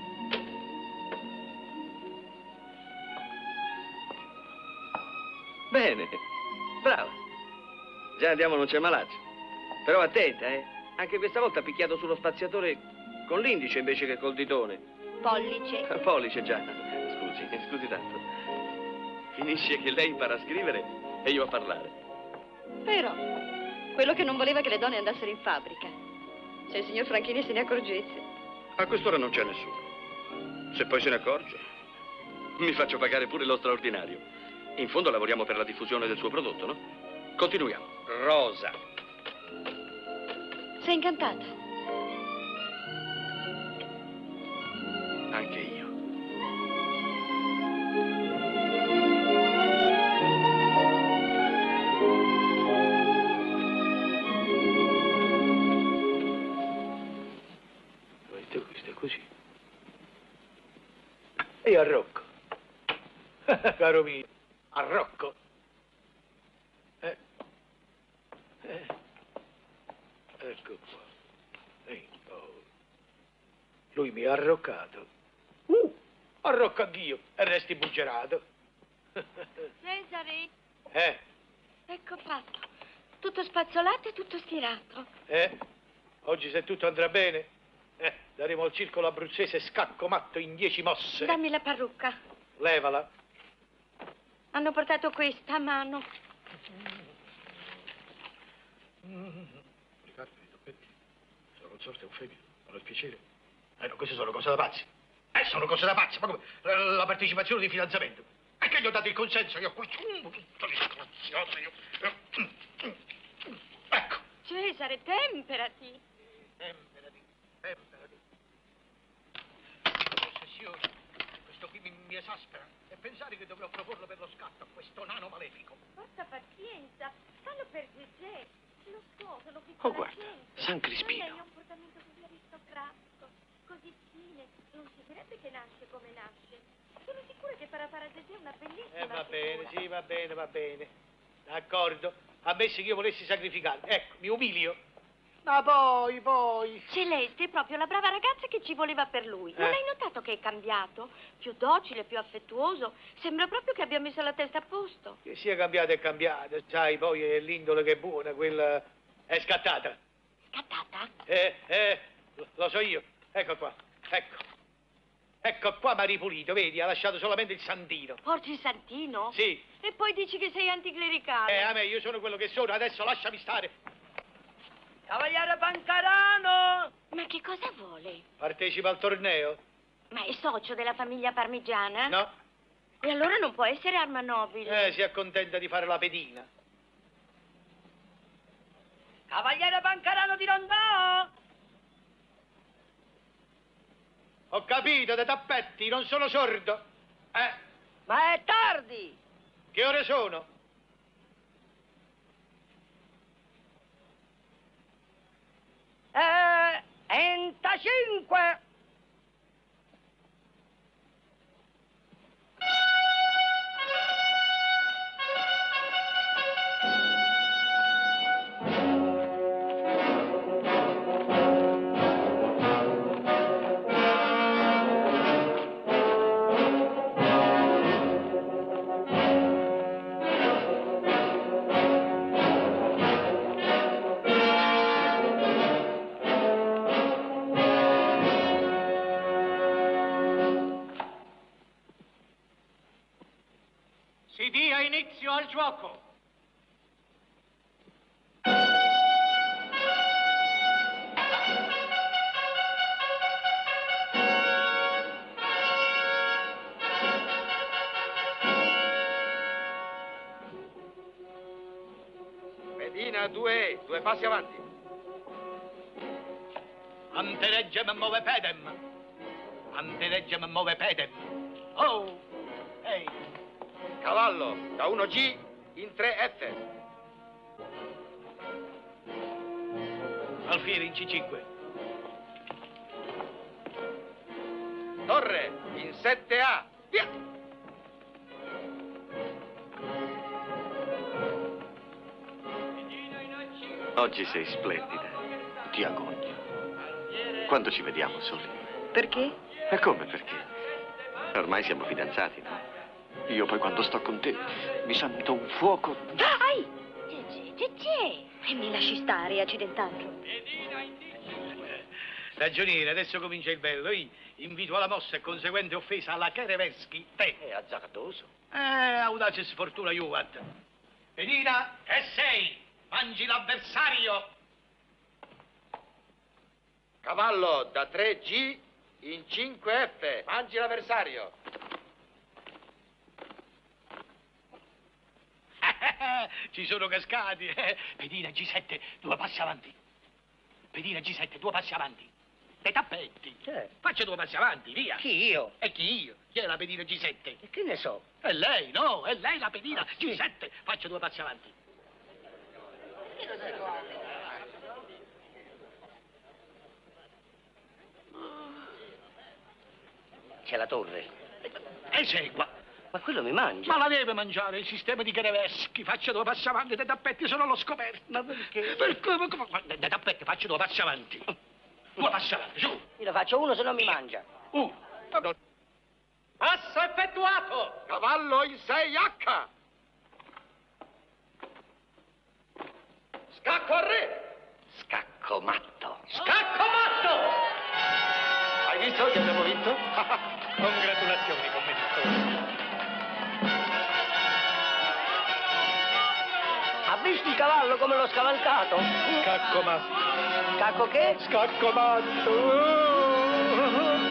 Bene, brava. Già andiamo, non c'è malaccio. Però attenta, eh. Anche questa volta ha picchiato sullo spaziatore con l'indice invece che col ditone. Pollice. Pollice, già. Scusi, scusi tanto. Finisce che lei impara a scrivere e io a parlare. Però, quello che non voleva che le donne andassero in fabbrica. Se il signor Franchini se ne accorgesse. A quest'ora non c'è nessuno. Se poi se ne accorge, mi faccio pagare pure lo straordinario. In fondo lavoriamo per la diffusione del suo prodotto, no? Continuiamo. Rosa. Sei incantata. Anche io. Questo, questo è così. E a Rocco. Caro mio, a Rocco. Eh. Eh. Ecco qua. Ehi, oh. Lui mi ha arroccato. Uh, arrocco anch'io e resti buggerato. Cesare, Eh, ecco fatto. Tutto spazzolato e tutto stirato. eh, oggi se tutto andrà bene, eh, daremo al circolo abruzzese scacco matto in dieci mosse. Dammi la parrucca. Levala. Hanno portato questa a mano. Sono consorte un femmino, non ho il piacere. Eh no, queste sono cose da pazzi. Eh, sono cose da pazzi, ma come la, la partecipazione di fidanzamento. E che gli ho dato il consenso, io qui, tutto disgraziato, io. Ecco. Cesare, temperati. Temperati, temperati. L'ossessione, questo qui mi, mi esaspera. E pensare che dovrò proporlo per lo scatto a questo nano malefico. Porta pazienza, fallo per Gegè. Lo so, sono piccola Oh, guarda, gente. San Crispino. Ma lei ha un portamento così aristocratico, così fine. Non si direbbe che nasce come nasce. Sono sicura che farà fare a Gegè una bellissima Eh, va figura. bene, sì, va bene, va bene. D'accordo. Ammesso che io volessi sacrificarmi. Ecco, mi umilio. Ma poi, poi... Celeste è proprio la brava ragazza che ci voleva per lui. Non Eh. hai notato che è cambiato? Più docile, più affettuoso. Sembra proprio che abbia messo la testa a posto. Che sia cambiata è cambiata. Sai, poi è l'indole che è buona, quella è scattata. Scattata? Eh, eh, lo so io. Ecco qua, ecco. Ecco qua m'ha ripulito, vedi, ha lasciato solamente il santino. Porti il santino? Sì. E poi dici che sei anticlericale. Eh, a me, io sono quello che sono, adesso lasciami stare. Cavaliere Pancarano! Ma che cosa vuole? Partecipa al torneo? Ma è socio della famiglia parmigiana? No. E allora non può essere arma nobile. Eh, si accontenta di fare la pedina. Cavaliere Pancarano di Rondò! Ho capito, dei tappetti, non sono sordo. Eh, Ma è tardi! che ore sono? Eh, trentacinque! Si dia inizio al gioco. Medina, due, due passi avanti. Antereggem move pedem. Antereggem move pedem. Oh, ehi. Cavallo, da uno G in tre F. Alfiere in C cinque. Corre, in sette A. Via! Oggi sei splendida. Ti agogno. Quando ci vediamo soli? Perché? E come perché? Ormai siamo fidanzati, no? Io poi quando sto con te mi sento un fuoco. Dai! C'è, e mi lasci stare, accidentaccio. Ragioniere, adesso comincia il bello. Io invito alla mossa e conseguente offesa alla Kereveschi, te. È azzardoso. Eh, audace sfortuna Juvat. Pedina, che sei? Mangi l'avversario. Cavallo da tre G in cinque F. Mangi l'avversario. Ci sono cascati. Eh. Pedina G sette, due passi avanti. Pedina G sette, due passi avanti. Te tappetti. Che? Faccia due passi avanti, via. Chi io? E chi io? Chi è la pedina G sette? E che ne so? È lei, no? È lei la pedina G sette. Faccia due passi avanti. C'è la torre. Esegua. Ma quello mi mangia. Ma la deve mangiare il sistema di Kereveschi. Faccia due passi avanti, dei tappetti sono allo scoperto. Ma perché? Perché? Dei tappetti, faccia due passi avanti. Due passi avanti, su. Io la faccio uno se non mi mangia. Uh. Passo effettuato. Cavallo in sei H. Scacco a re. Scacco matto. Scacco matto. Hai visto che abbiamo vinto? Congratulazioni, commendatore. Ha visto il cavallo come l'ho scavalcato? Scacco matto. Scacco che? Scacco matto.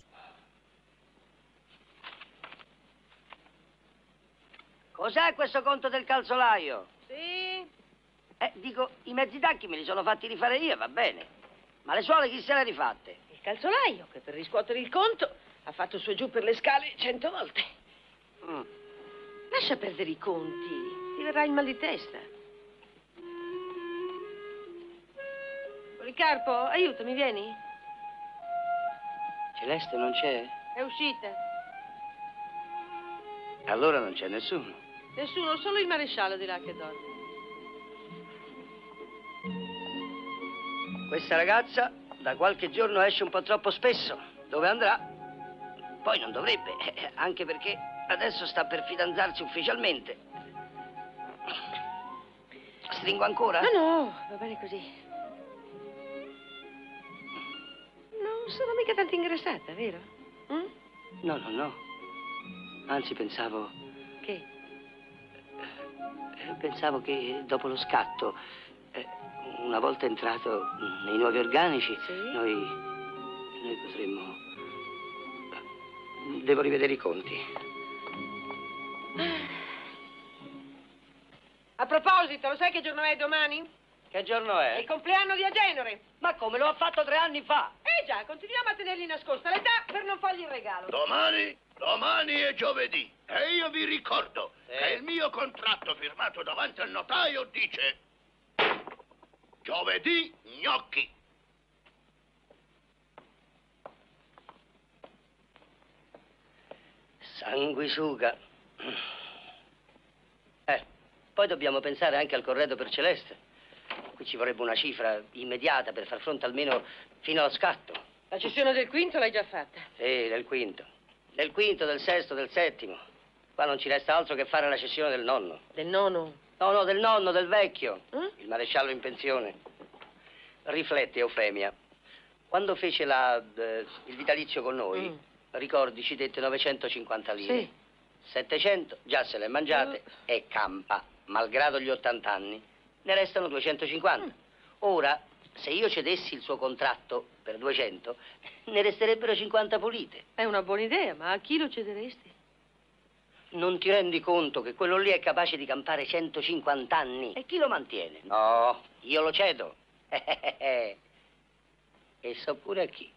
Cos'è questo conto del calzolaio? Sì? Eh, dico, i mezzi tacchi me li sono fatti rifare io, va bene. Ma le suole chi se le ha rifatte? Il calzolaio, che per riscuotere il conto ha fatto su e giù per le scale cento volte. Mm. Lascia perdere i conti, ti verrà il mal di testa. Policarpo, aiutami, vieni. Celeste non c'è? È uscita. Allora non c'è nessuno. Nessuno, solo il maresciallo di là che dorme. Questa ragazza da qualche giorno esce un po' troppo spesso. Dove andrà? Poi non dovrebbe, eh, anche perché adesso sta per fidanzarsi ufficialmente. Stringo ancora? No, no, va bene così. Non sono mica tanto ingrassata, vero? Mm? No, no, no. Anzi, pensavo... Che? Eh, pensavo che dopo lo scatto, eh, una volta entrato nei nuovi organici, sì? noi... noi potremmo... Devo rivedere i conti. A proposito, lo sai che giorno è domani? Che giorno È è? il compleanno di Agenore. Ma come? Lo ha fatto tre anni fa! Eh già, continuiamo a tenergli nascosta l'età per non fargli il regalo. Domani, domani è giovedì. E io vi ricordo Sì. che il mio contratto firmato davanti al notaio dice... Giovedì, gnocchi. Sanguisuga. Eh, poi dobbiamo pensare anche al corredo per Celeste. Qui ci vorrebbe una cifra immediata per far fronte almeno fino allo scatto. La cessione del quinto l'hai già fatta. Sì, del quinto. Del quinto, del sesto, del settimo. Qua non ci resta altro che fare la cessione del nonno. Del nono? No, no, del nonno, del vecchio. Eh? Il maresciallo in pensione. Rifletti, Eufemia. Quando fece la, eh, il vitalizio con noi, Mm. ricordi, ci dette novecentocinquanta lire. Sì. settecento già se le ha mangiate Mm. e campa, malgrado gli ottanta anni. Ne restano duecentocinquanta. Mm. Ora, se io cedessi il suo contratto per duecento, ne resterebbero cinquanta pulite. È una buona idea, ma a chi lo cederesti? Non ti rendi conto che quello lì è capace di campare centocinquanta anni? E chi lo mantiene? No, io lo cedo. E so pure a chi.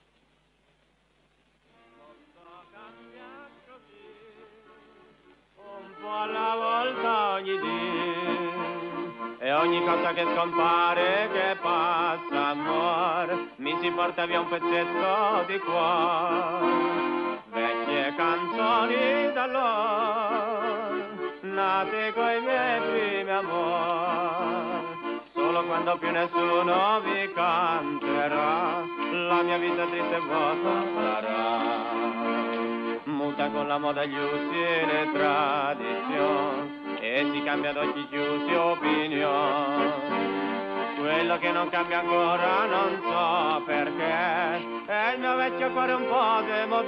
Un po' alla volta ogni dì, e ogni cosa che scompare, che passa, amor, mi si porta via un pezzetto di cuore. Vecchia le canzoni d'allora, nate coi miei primi amori. Solo quando più nessuno vi canterà, la mia vita triste e vuota sarà. Muta con la moda, gli usi e le tradizioni, e si cambia ad occhi chiusi opinione. Quello che non cambia ancora non so perché, è il mio vecchio cuore un po'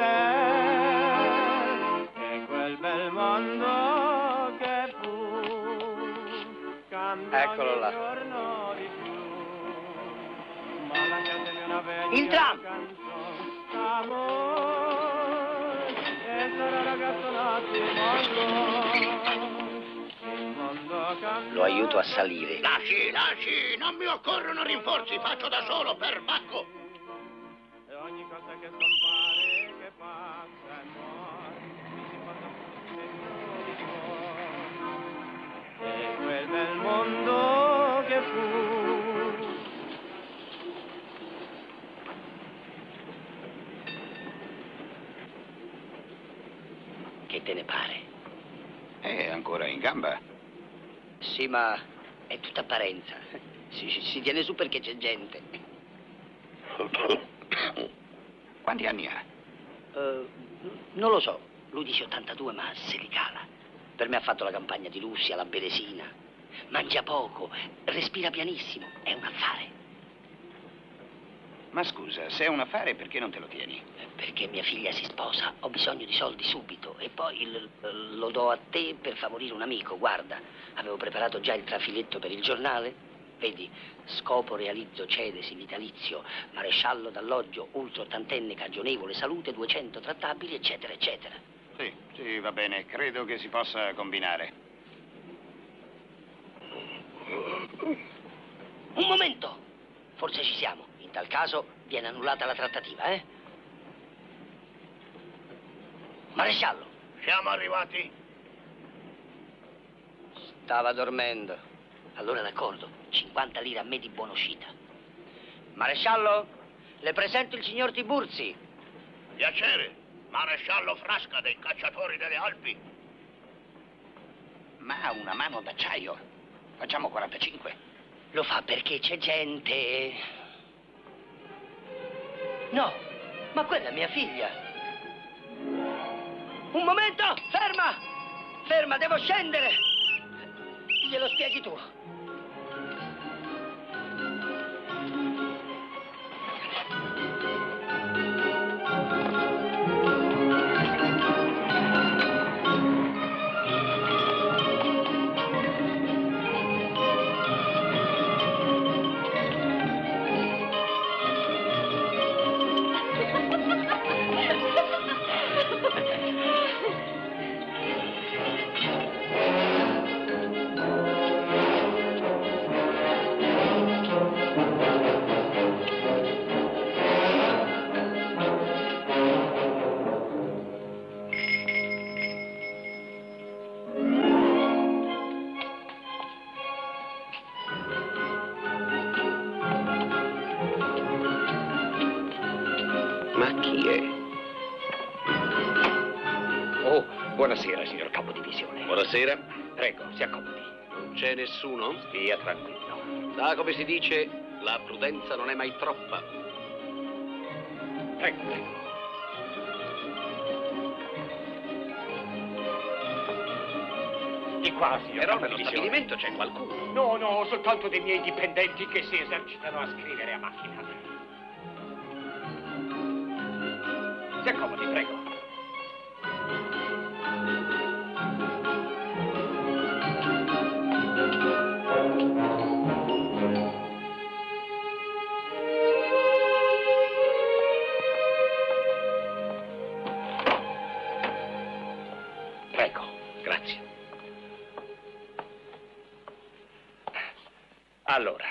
demodè. E quel bel mondo che fu, cambia Eccolo ogni là. giorno di più. Ma lasciatemi una vecchia Il tram! canzone d'amore, e sarà ragazzo un attimo ancora. Lo aiuto a salire. Lasci, lasci, non mi occorrono rinforzi, faccio da solo, per bacco. E ogni cosa che scompare, che passa e muore, mi si porta fuori. E quel bel mondo che fu. Che te ne pare? È ancora in gamba. Sì, ma è tutta apparenza. Si, si tiene su perché c'è gente. Quanti anni ha? Uh, non lo so. Lui dice ottantadue, ma se li cala. Per me ha fatto la campagna di Lussia, la Beresina. Mangia poco, respira pianissimo. È un affare. Ma scusa, se è un affare, perché non te lo tieni? Perché mia figlia si sposa, ho bisogno di soldi subito e poi l- lo do a te per favorire un amico. Guarda, avevo preparato già il trafiletto per il giornale. Vedi, scopo, realizzo, cedesi, vitalizio, maresciallo d'alloggio, ultra ottantenne, cagionevole, salute, duecento trattabili, eccetera, eccetera. Sì, sì, va bene, credo che si possa combinare. Un momento! Forse ci siamo. In tal caso viene annullata la trattativa, eh? Maresciallo! Siamo arrivati. Stava dormendo. Allora d'accordo, cinquanta lire a me di buonuscita. Maresciallo, le presento il signor Tiburzi. Piacere, maresciallo Frasca dei Cacciatori delle Alpi. Ma ha una mano d'acciaio. Facciamo quarantacinque. Lo fa perché c'è gente. No, ma quella è mia figlia. Un momento, ferma! Ferma, devo scendere. Glielo spieghi tu. Ma chi è? Oh, buonasera, signor capo divisione. Buonasera. Prego, si accomodi. Non c'è nessuno? Stia tranquillo. Da come si dice, la prudenza non è mai troppa. Prego, prego. Di qua, signor Però capo nello divisione. stabilimento c'è qualcuno. No, no, soltanto dei miei dipendenti che si esercitano a scrivere a macchina. Si accomodi, prego. Prego, grazie. Allora,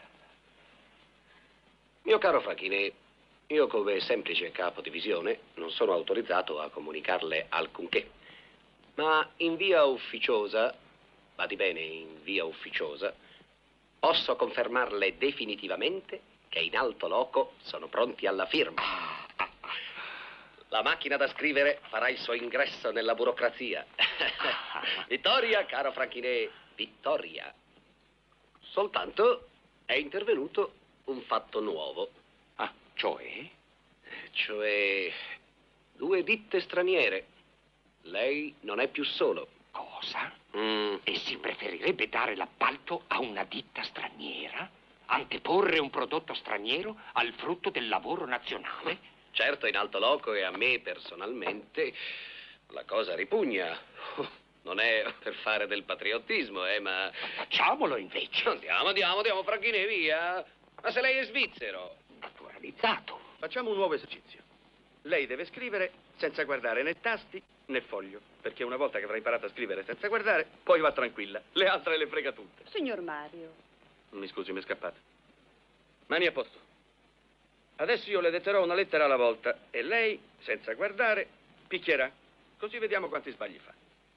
Mio caro Facchine, io come semplice capo divisione non sono autorizzato a comunicarle alcunché. Ma in via ufficiosa, badi bene, in via ufficiosa, posso confermarle definitivamente che in alto loco sono pronti alla firma. La macchina da scrivere farà il suo ingresso nella burocrazia. Vittoria, caro Franchinet, Vittoria. Soltanto è intervenuto un fatto nuovo. Ah, cioè? Cioè, due ditte straniere. Lei non è più solo. Cosa? Mm. E si preferirebbe dare l'appalto a una ditta straniera? Anteporre un prodotto straniero al frutto del lavoro nazionale? Certo, in alto loco e a me personalmente la cosa ripugna. Non è per fare del patriottismo, eh, ma... Facciamolo invece. Andiamo, andiamo, andiamo, Franchine, via. Ma se lei è svizzero. Naturalizzato. Facciamo un nuovo esercizio. Lei deve scrivere senza guardare né tasti né foglio, perché una volta che avrà imparato a scrivere senza guardare, poi va tranquilla. Le altre le frega tutte. Signor Mario. Mi scusi, mi è scappato. Mani a posto. Adesso io le detterò una lettera alla volta e lei, senza guardare, picchierà. Così vediamo quanti sbagli fa.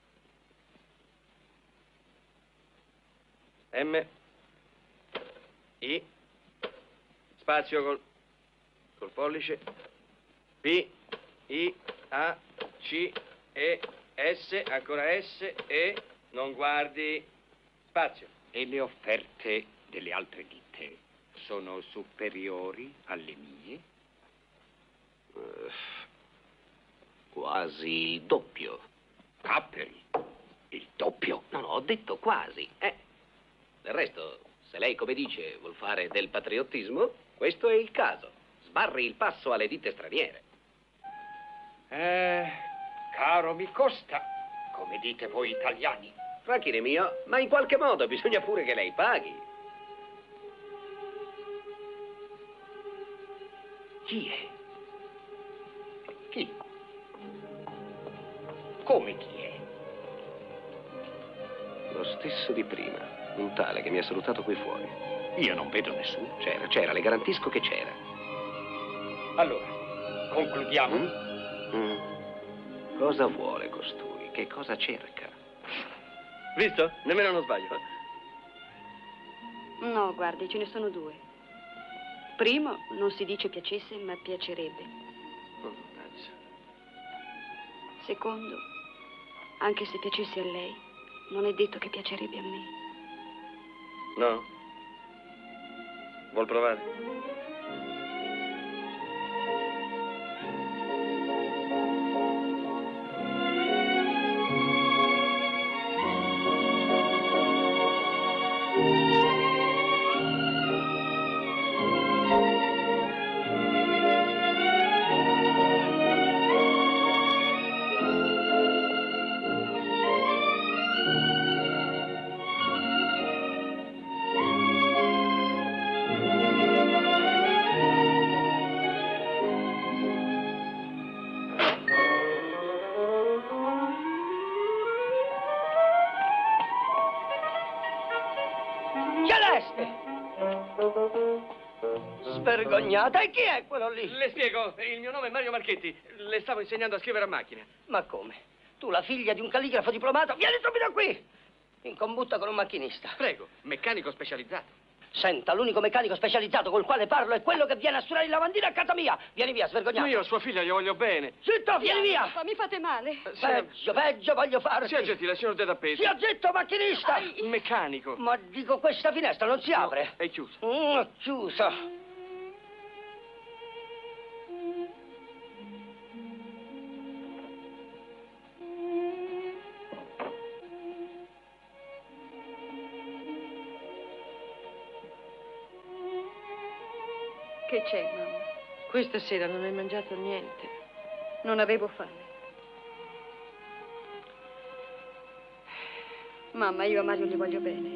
M, I, spazio col, col pollice, P, I, A, C, E, S, ancora S, E, non guardi, spazio. E le offerte delle altre ditte sono superiori alle mie? Uh, quasi il doppio. Capperi, il doppio? No, no, ho detto quasi. Eh. Del resto, se lei, come dice, vuol fare del patriottismo, questo è il caso. Sbarri il passo alle ditte straniere. Eh, caro mi costa, come dite voi italiani. Franchine mio, ma in qualche modo bisogna pure che lei paghi. Chi è? Chi? Come chi è? Lo stesso di prima. Un tale che mi ha salutato qui fuori. Io non vedo nessuno. C'era, c'era, le garantisco che c'era. Allora, concludiamo? Mm? Mm. Cosa vuole costui? Che cosa cerca? Visto? Nemmeno non sbaglio. No, guardi, ce ne sono due. Primo, non si dice piacesse, ma piacerebbe. Oh, Secondo, anche se piacesse a lei, non è detto che piacerebbe a me. No? Vuol provare? Svergognata, e chi è quello lì? Le spiego, il mio nome è Mario Marchetti. Le stavo insegnando a scrivere a macchina. Ma come? Tu, la figlia di un calligrafo diplomato? Vieni subito qui! In combutta con un macchinista. Prego, meccanico specializzato. Senta, l'unico meccanico specializzato col quale parlo è quello che viene a suonare il lavandino a casa mia. Vieni via, svergognato. Ma io a sua figlia gli voglio bene. Zitto, vieni via! Papà, mi fate male. Peggio, peggio voglio farti. Sia gentile, signor De D'Appeso. Sia zitto, macchinista! Ai. Meccanico. Ma dico, questa finestra non si apre. No, è chiusa. Mm, è chiusa. Che c'è, mamma? Questa sera non hai mangiato niente. Non avevo fame. Mamma, io a Mario gli voglio bene.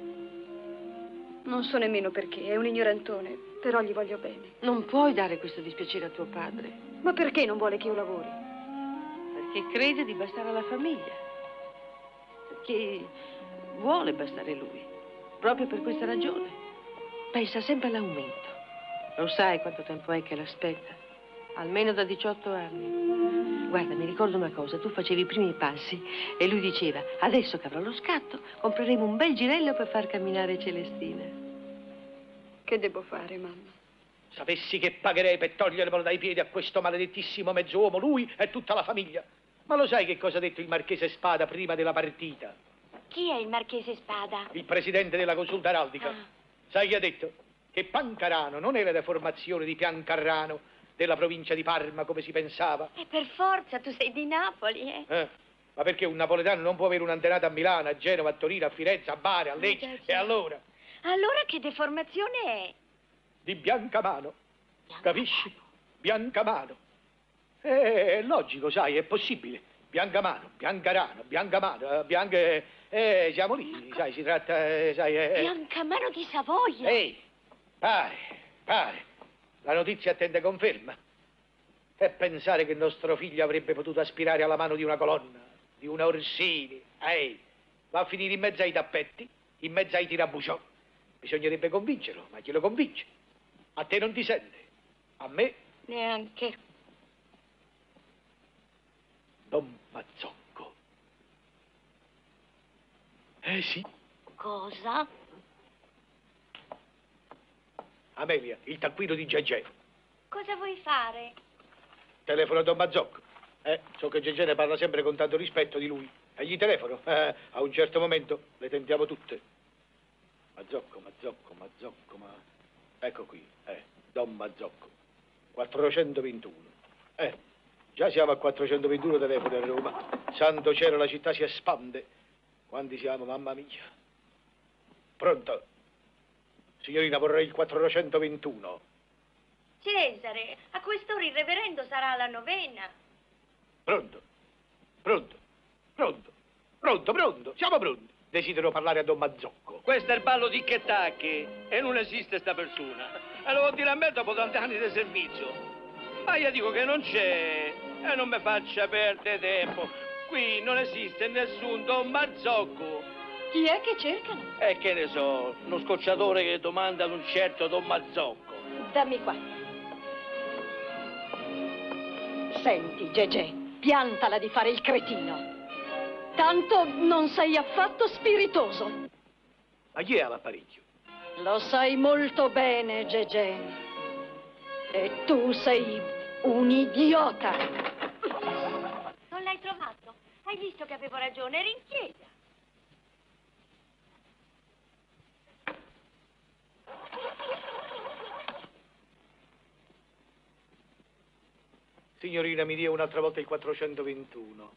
Non so nemmeno perché, è un ignorantone, però gli voglio bene. Non puoi dare questo dispiacere a tuo padre. Ma perché non vuole che io lavori? Perché crede di bastare alla famiglia. Perché vuole bastare lui. Proprio per questa ragione. Pensa sempre all'aumento. Lo sai quanto tempo è che l'aspetta? Almeno da diciotto anni. Guarda, mi ricordo una cosa, tu facevi i primi passi e lui diceva, adesso che avrò lo scatto, compreremo un bel girello per far camminare Celestina. Che devo fare, mamma? Sapessi che pagherei per togliermelo dai piedi a questo maledettissimo mezz'uomo, lui e tutta la famiglia. Ma lo sai che cosa ha detto il marchese Spada prima della partita? Chi è il marchese Spada? Il presidente della consulta araldica. Ah. Sai chi ha detto? Che Pancarano non era la deformazione di Piancarrano della provincia di Parma, come si pensava. E per forza, tu sei di Napoli, eh? Eh? Ma perché un napoletano non può avere un'antenata a Milano, a Genova, a Torino, a Firenze, a Bari, a Lecce? Eh, già, già. E allora? Allora che deformazione è? Di Biancamano. Capisci? Biancamano. Eh, è logico, sai, è possibile. Biancamano, Biancarano, Biancamano, Bianca... Eh, siamo lì, sai, si tratta, eh, sai... Eh, Biancamano di Savoia. Ehi, pare, pare. La notizia attende conferma. E pensare che il nostro figlio avrebbe potuto aspirare alla mano di una colonna, di una Orsini. Ehi, va a finire in mezzo ai tappetti, in mezzo ai tirabuciò. Bisognerebbe convincerlo, ma chi lo convince? A te non ti sente, a me... Neanche. Don Mazzocco. Eh sì. Cosa? Amelia, il taccuino di Gegè. Cosa vuoi fare? Telefono a Don Mazzocco. Eh, so che Gegè ne parla sempre con tanto rispetto di lui. E gli telefono. Eh, a un certo momento le tentiamo tutte. Mazzocco, Mazzocco, Mazzocco, ma... Ecco qui, eh, Don Mazzocco. quattrocentoventuno. Eh, già siamo a quattrocentoventuno telefoni a Roma. Santo cielo, la città si espande. Quanti siamo, mamma mia? Pronto? Signorina, vorrei il quattrocentoventuno. Cesare, a quest'ora il reverendo sarà alla novena. Pronto? Pronto? Pronto? Pronto, pronto? Siamo pronti. Desidero parlare a Don Mazzocco. Questo è il ballo di Chettacchi e non esiste sta persona. E lo vuol dire a me dopo tanti anni di servizio. Ma io dico che non c'è e non mi faccia perdere tempo. Qui non esiste nessun Don Mazzocco. Chi è che cercano? E che ne so, uno scocciatore che domanda ad un certo Don Mazzocco. Dammi qua. Senti, Gegè, piantala di fare il cretino. Tanto non sei affatto spiritoso. Ma chi è l'apparecchio? Lo sai molto bene, Gegè. E tu sei un idiota. Non l'hai trovato? Hai visto che avevo ragione, eri in chiesa. Signorina, mi dia un'altra volta il quattrocentoventuno.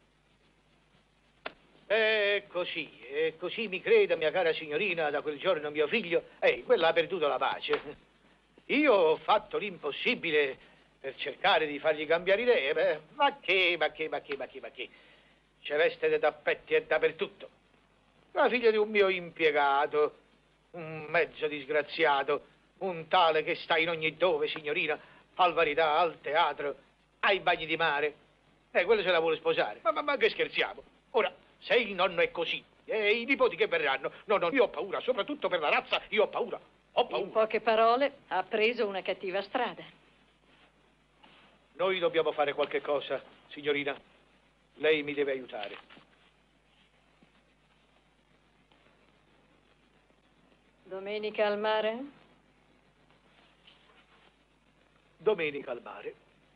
E così, e così mi creda, mia cara signorina, da quel giorno mio figlio, ehi, quella ha perduto la pace. Io ho fatto l'impossibile per cercare di fargli cambiare idee, beh, ma che, ma che, ma che, ma che, ma che. C'è veste dei tappetti e dappertutto. La figlia di un mio impiegato, un mezzo disgraziato, un tale che sta in ogni dove, signorina, al Varietà, al teatro, ai bagni di mare. Eh, quello se la vuole sposare. Ma, ma, ma che scherziamo? Ora, se il nonno è così, e i nipoti che verranno, no, no, io ho paura, soprattutto per la razza, io ho paura, ho paura. In poche parole, ha preso una cattiva strada. Noi dobbiamo fare qualche cosa, signorina. Lei mi deve aiutare. Domenica al mare? Domenica al mare.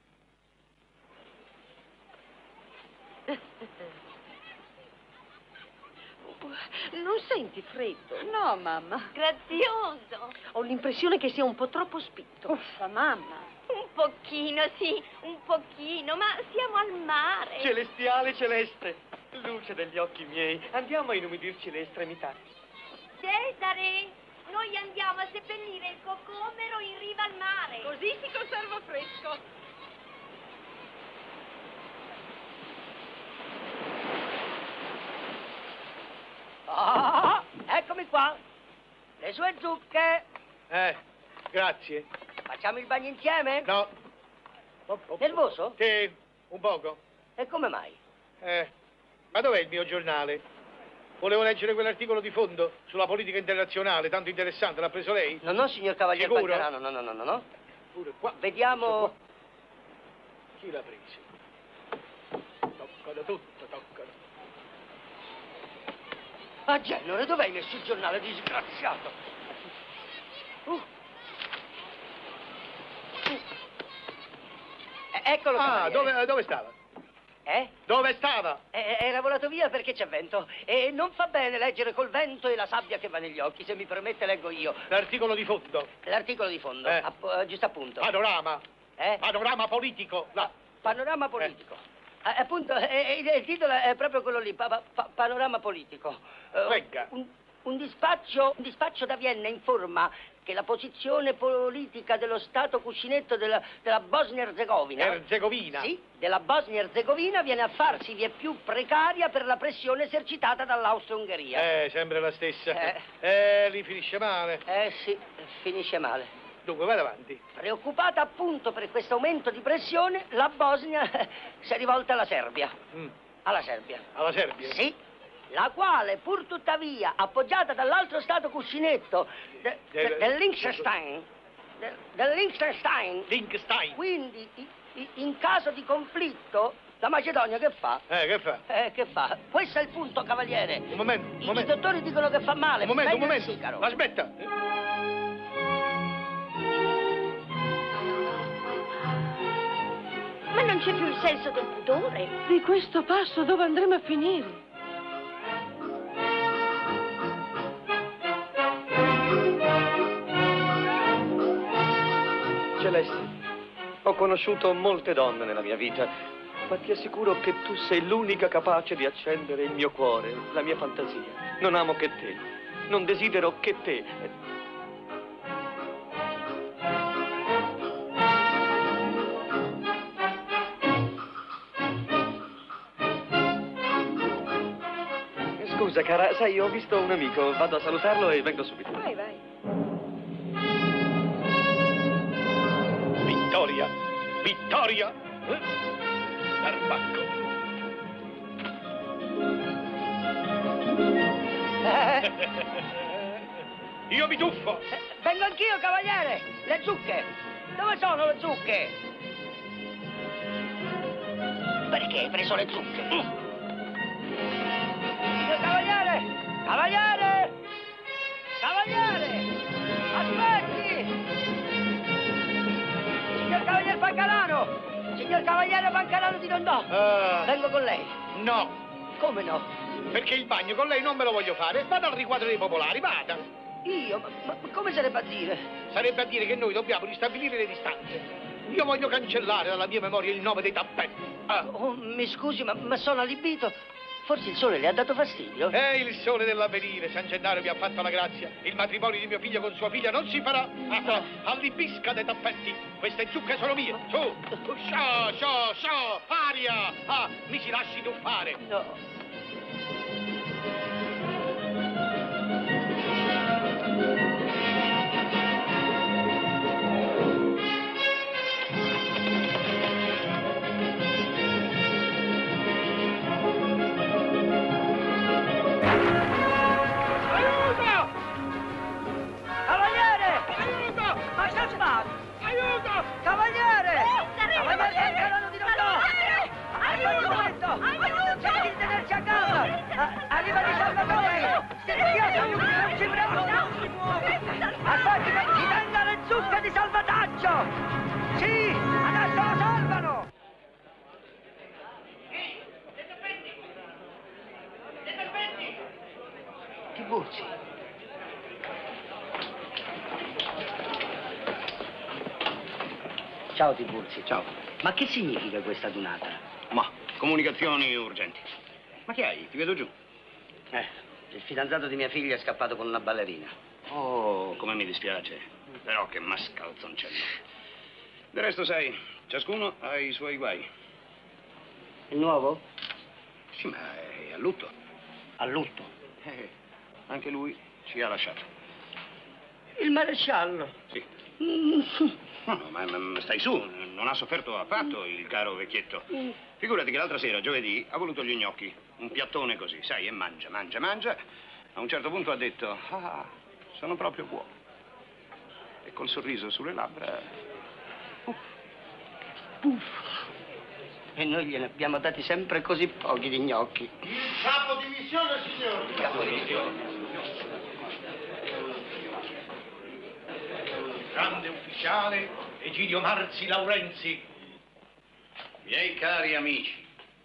Non senti freddo? No, mamma. Grazioso. Ho l'impressione che sia un po' troppo spinto. Uffa, mamma. Un pochino, sì, un pochino, ma siamo al mare. Celestiale celeste, luce degli occhi miei, andiamo a inumidirci le estremità. Cesare, noi andiamo a seppellire il cocomero in riva al mare. Così si conserva fresco. Ah, eccomi qua. Le sue zucche. Eh, grazie. Facciamo il bagno insieme? No. Oh, oh, Nervoso? Sì, un poco. E come mai? Eh, ma dov'è il mio giornale? Volevo leggere quell'articolo di fondo sulla politica internazionale, tanto interessante, l'ha preso lei? No, no, signor Cavaliere Sicuro? Pancarano, no, no, no, no, no. Pure qua. Vediamo... Qua. Chi l'ha preso? Toccano tutto, toccano. Ah, Genere, dov'hai messo il giornale, disgraziato? Uh. eccolo, Ah, cavaliere. dove, dove stava? Eh? Dove stava? Eh, era volato via perché c'è vento. E non fa bene leggere col vento e la sabbia che va negli occhi. Se mi permette, leggo io. L'articolo di fondo. L'articolo di fondo, Eh. app- eh, giusto appunto. Panorama. Eh? Panorama politico. Là. Panorama politico. Eh, appunto, eh, il, il titolo è proprio quello lì, pa- pa- panorama politico. Eh, Legga. Un, un dispaccio, un dispaccio da Vienna informa che la posizione politica dello Stato cuscinetto della, della Bosnia-Herzegovina... Erzegovina. Sì, della Bosnia-Herzegovina viene a farsi vie più precaria per la pressione esercitata dall'Austria-Ungheria. Eh, sempre la stessa. Eh. Eh, lì finisce male. Eh sì, finisce male. Dunque, vai avanti. Preoccupata appunto per questo aumento di pressione, la Bosnia si è rivolta alla Serbia. Mm. Alla Serbia. Alla Serbia? Sì, la quale pur tuttavia, appoggiata dall'altro stato cuscinetto de, de, Del- del Liechtenstein, del, del Liechtenstein, Liechtenstein. quindi i- i- in caso di conflitto, la Macedonia che fa? Eh, che fa? Eh, che fa? Questo è il punto, cavaliere. Un momento, un I, momento. I dottori dicono che fa male. Un momento, un meglio del momento. sigaro. Aspetta. Ma non c'è più il senso del pudore. Di questo passo dove andremo a finire? Celeste, ho conosciuto molte donne nella mia vita, ma ti assicuro che tu sei l'unica capace di accendere il mio cuore, la mia fantasia. Non amo che te, non desidero che te. Scusa, cara, sai, ho visto un amico, vado a salutarlo e vengo subito. Vai, vai. Vittoria. Vittoria. Eh? Darbacco. Io mi tuffo. Vengo anch'io, cavaliere! Le zucche! Dove sono le zucche? Perché hai preso le zucche? Mm. Signor cavaliere! Cavaliere! Cavaliere! Aspetti! Signor cavaliere Pancalano! Signor cavaliere Pancalano di Dondò! Ah. Vengo con lei. No. Come no? Perché il bagno con lei non me lo voglio fare. Vada al riquadro dei popolari, vada. Io? Ma, ma come sarebbe a dire? Sarebbe a dire che noi dobbiamo ristabilire le distanze. Io voglio cancellare dalla mia memoria il nome dei tappetti. Ah. Oh, mi scusi, ma, ma sono allibito. Forse il sole le ha dato fastidio? È il sole dell'avvenire, San Gennaro mi ha fatto la grazia. Il matrimonio di mio figlio con sua figlia non si farà. Ah, allibisca dei tappetti. Queste zucche sono mie. Su, sciò, sciò, sciò, aria. Ah, mi si lasci tuffare. No. Cavaliere! Aiuto! Ma che fate? Aiuto! Cavaliere! Cavaliere Pancalano di Dondò! Aiuto! Aiuto! Cerchi di tenerci a gamba! A- Arrivano i salvatori! Sentiate, aiuto, non ci preoccupate! Aspetti, ma ci tenga le zucche di salvataggio! Sì! Adesso lo salvano! Tiburzi! Ciao Tiburzi. Ciao. Ma che significa questa adunata? Ma, comunicazioni urgenti. Ma che hai? Ti vedo giù. Eh, il fidanzato di mia figlia è scappato con una ballerina. Oh, come mi dispiace. Però che mascalzoncello. Del resto, sai, ciascuno ha i suoi guai. Il nuovo? Sì, ma è a lutto. A lutto? Eh, anche lui ci ha lasciato. Il maresciallo? Sì. Mm. No, no, ma, ma stai su, non ha sofferto affatto il caro vecchietto. Figurati che l'altra sera, giovedì, ha voluto gli gnocchi. Un piattone così, sai, e mangia, mangia, mangia. A un certo punto ha detto, ah, sono proprio buono. E col sorriso sulle labbra... Puff. Puff. E noi gliene abbiamo dati sempre così pochi di gnocchi. Il capo di missione, signori. Il capo di missione. Grande ufficiale Egidio Marzi Laurenzi. Miei cari amici,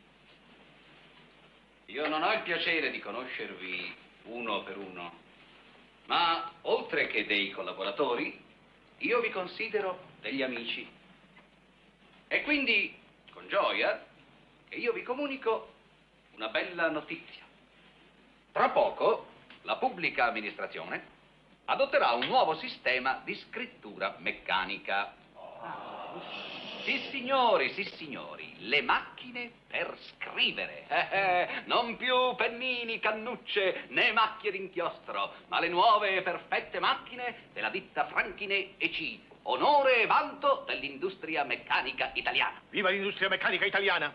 io non ho il piacere di conoscervi uno per uno, ma oltre che dei collaboratori, io vi considero degli amici. E quindi, con gioia, che io vi comunico una bella notizia. Tra poco, la pubblica amministrazione adotterà un nuovo sistema di scrittura meccanica. Sì, signori, sì, signori, le macchine per scrivere. Eh, eh, non più pennini, cannucce, né macchie d'inchiostro, ma le nuove e perfette macchine della ditta Franchine e C. Onore e vanto dell'industria meccanica italiana. Viva l'industria meccanica italiana!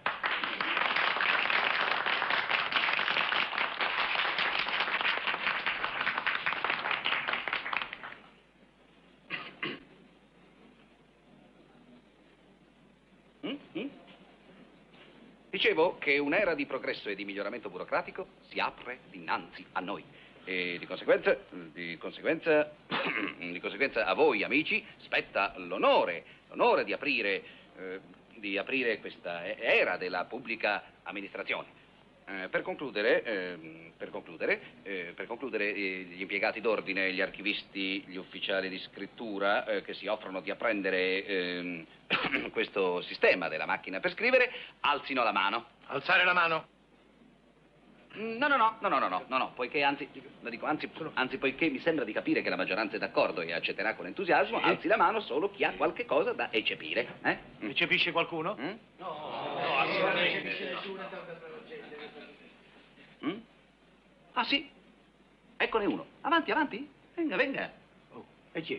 Dicevo che un'era di progresso e di miglioramento burocratico si apre dinanzi a noi. E di conseguenza, di conseguenza, di conseguenza a voi, amici, spetta l'onore, l'onore di aprire, eh, di aprire questa era della pubblica amministrazione. Eh, per concludere, eh, per concludere, eh, per concludere eh, gli impiegati d'ordine, gli archivisti, gli ufficiali di scrittura eh, che si offrono di apprendere eh, questo sistema della macchina per scrivere, alzino la mano. Alzare la mano? No, no, no, no, no, no, no, no, no, poiché anzi, lo dico, anzi, anzi, poiché mi sembra di capire che la maggioranza è d'accordo e accetterà con entusiasmo, sì. Alzi la mano solo chi ha qualche cosa da eccepire. Eh? Eccepisce qualcuno? Mm? No, no, assolutamente. Mm? Ah, sì? Eccone uno. Avanti, avanti. Venga, venga. Oh, e chi?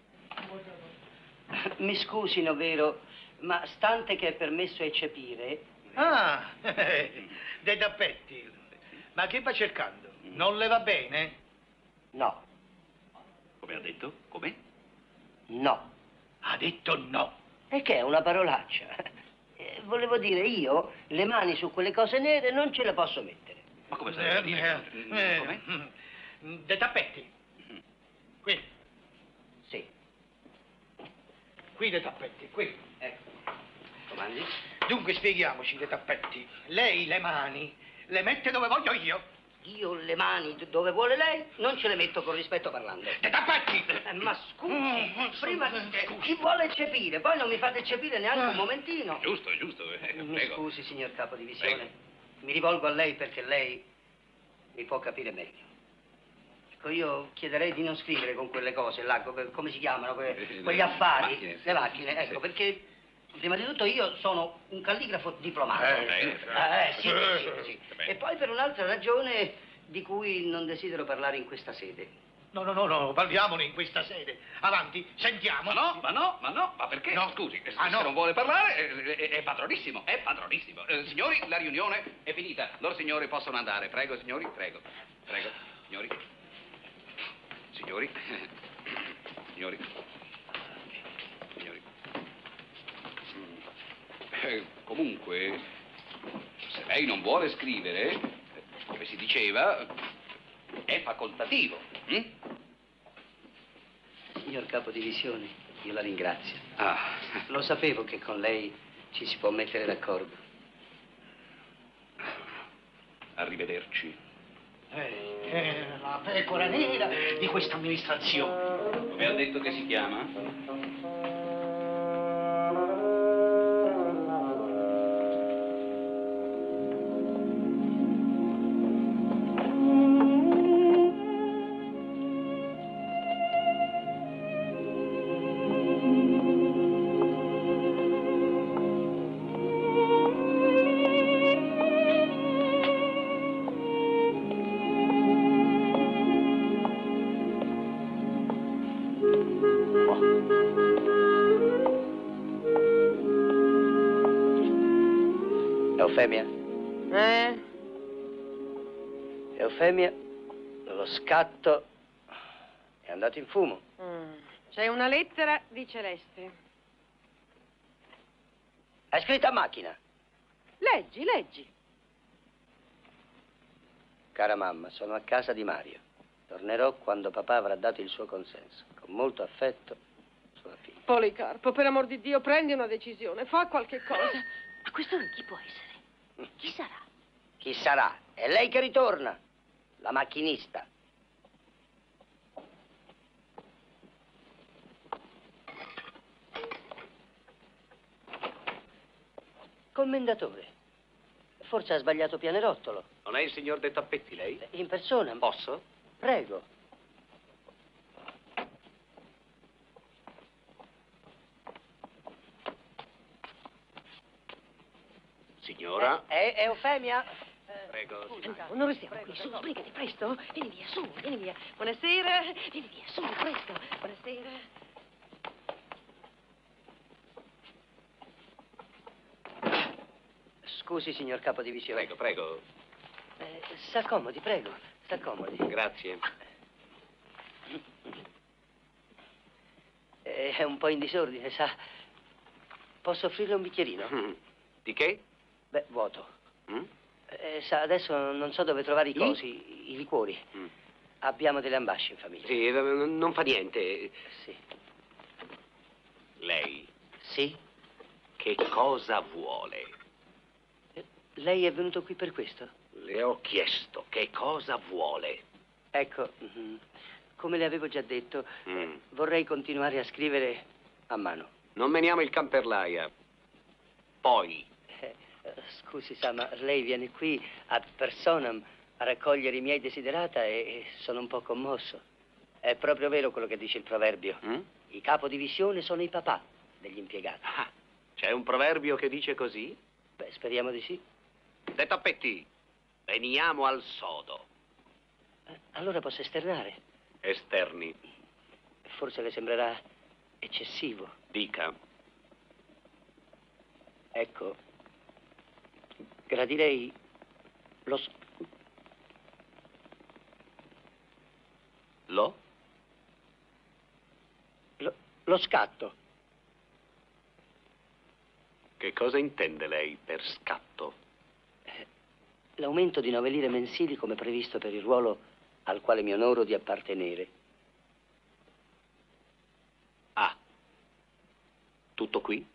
Mi scusino, vero, ma stante che è permesso eccepire... Ah, dei tappetti. Ma che va cercando? Non le va bene? No. Come ha detto? Come? No. Ha detto no. E che è una parolaccia? Eh, volevo dire, io le mani su quelle cose nere non ce le posso mettere. Ma come stai a dire? Eh, Come? eh, dei tappeti. Qui. Sì. Qui dei tappeti, qui. Ecco. Comandi? Dunque spieghiamoci dei tappetti. Lei le mani le mette dove voglio io. Io le mani dove vuole lei non ce le metto con rispetto parlando. Dei tappetti! Eh, ma scusi, Mm, prima scusi. chi vuole eccepire, poi non mi fate eccepire neanche un momentino. Giusto, è giusto. Eh, Mi prego. scusi, signor Capodivisione. Prego. Mi rivolgo a lei perché lei mi può capire meglio. Ecco, io chiederei di non scrivere con quelle cose là, come, come si chiamano, que- Eh, quegli le affari, macchine, sì. le macchine, ecco, Sì. perché prima di tutto io sono un calligrafo diplomato. Eh, eh, Eh, sì, eh, sì, sì. bene. E poi per un'altra ragione di cui non desidero parlare in questa sede. No, no, no, no, parliamone in questa sede. Avanti, sentiamo. Ma no, ma no, ma no, ma perché? No. Scusi, eh, Ah, se no. non vuole parlare eh, è, è padronissimo, è padronissimo. Eh, signori, la riunione è finita. Loro signori possono andare. Prego, signori, prego. Prego, signori. Signori. Signori. Signori. Mm. Eh, comunque, se lei non vuole scrivere, eh, come si diceva, è facoltativo. hm? Signor Capodivisione, io la ringrazio. Ah. Lo sapevo che con lei ci si può mettere d'accordo. Arrivederci. Eh, eh, la pecora nera di questa amministrazione. Come ha detto che si chiama? Eufemia? Eh? Eufemia, lo scatto è andato in fumo. Mm. C'è una lettera di Celeste. È scritta a macchina. Leggi, leggi. Cara mamma, sono a casa di Mario. Tornerò quando papà avrà dato il suo consenso. Con molto affetto, sua figlia. Policarpo, per amor di Dio, prendi una decisione, fa qualche cosa. A quest'ora chi può essere? Chi sarà? Chi sarà? È lei che ritorna, la macchinista. Commendatore, forse ha sbagliato pianerottolo. Non è il signor De Tappetti, lei? In persona. Posso? Prego. Signora? È, è Eufemia? Prego. Andiamo, non restiamo qui, su, sbrigati, presto. Vieni via, su, vieni via. Buonasera, vieni via, su, presto. Buonasera. Scusi, signor capodivisione. Prego, prego. Eh, s'accomodi, prego, s'accomodi. Grazie. Eh, È un po' in disordine, sa. Posso offrirle un bicchierino? Mm. Di che? Beh, vuoto. Mm? Eh, sa, adesso non so dove trovare i I? cosi, i, i liquori. Mm. Abbiamo delle ambasce in famiglia. Sì, eh, non fa niente. Sì. Lei? Sì? Che cosa vuole? Lei è venuto qui per questo? Le ho chiesto che cosa vuole. Ecco, mm, come le avevo già detto, Mm. vorrei continuare a scrivere a mano. Non meniamo il can per l'aia. Poi, Eh, eh, scusi, sa, ma lei viene qui ad personam a raccogliere i miei desiderata e, e sono un po' commosso. È proprio vero quello che dice il proverbio. Mm? I capodivisione sono i papà degli impiegati. Ah, c'è un proverbio che dice così? Beh, speriamo di sì. De Tappetti, veniamo al sodo. Eh, allora posso esternare. Esterni. Forse le sembrerà eccessivo. Dica. Ecco, gradirei lo... s- Lo? lo, lo scatto. Che cosa intende lei per scatto? L'aumento di nove lire mensili come previsto per il ruolo al quale mi onoro di appartenere. Ah. Tutto qui?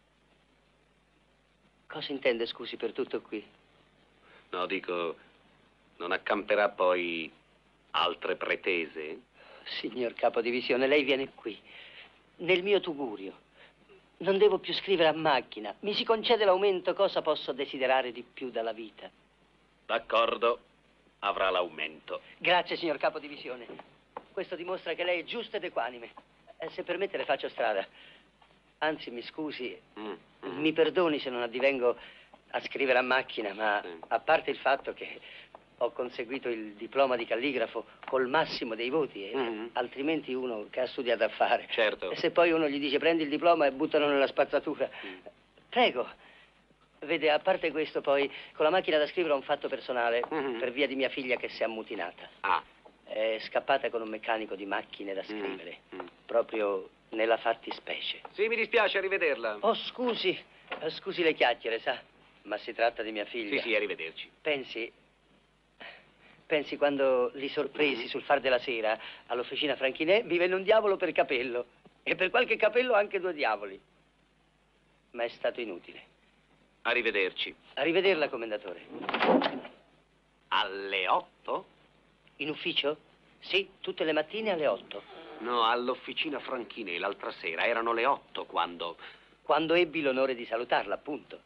Cosa intende, scusi, per tutto qui? No, dico, non accamperà poi altre pretese? Signor capodivisione, lei viene qui, nel mio tugurio. Non devo più scrivere a macchina. Mi si concede l'aumento, cosa posso desiderare di più dalla vita? D'accordo, avrà l'aumento. Grazie, signor capodivisione. Questo dimostra che lei è giusto ed equanime. Eh, se permette, le faccio strada. Anzi, mi scusi, Mm, mm. mi perdoni se non addivengo a scrivere a macchina, ma Sì. a parte il fatto che ho conseguito il diploma di calligrafo col massimo dei voti, e Mm. altrimenti uno che ha studiato a fare. Certo. E se poi uno gli dice prendi il diploma e buttano nella spazzatura. Mm. Prego. Vede, a parte questo, poi, con la macchina da scrivere ho un fatto personale Mm. per via di mia figlia che si è ammutinata. Ah. È scappata con un meccanico di macchine da scrivere, Mm. proprio nella fattispecie. Sì, mi dispiace, arrivederla. Oh, scusi, eh, scusi le chiacchiere, sa, ma si tratta di mia figlia. Sì, sì, arrivederci. Pensi, pensi quando li sorpresi Mm. sul far della sera all'officina Franchinè, mi venne un diavolo per capello e per qualche capello anche due diavoli. Ma è stato inutile. Arrivederci. Arrivederla, commendatore. Alle otto? In ufficio? Sì, tutte le mattine alle otto. No, all'officina Franchinè l'altra sera. Erano le otto quando... Quando ebbi l'onore di salutarla, appunto.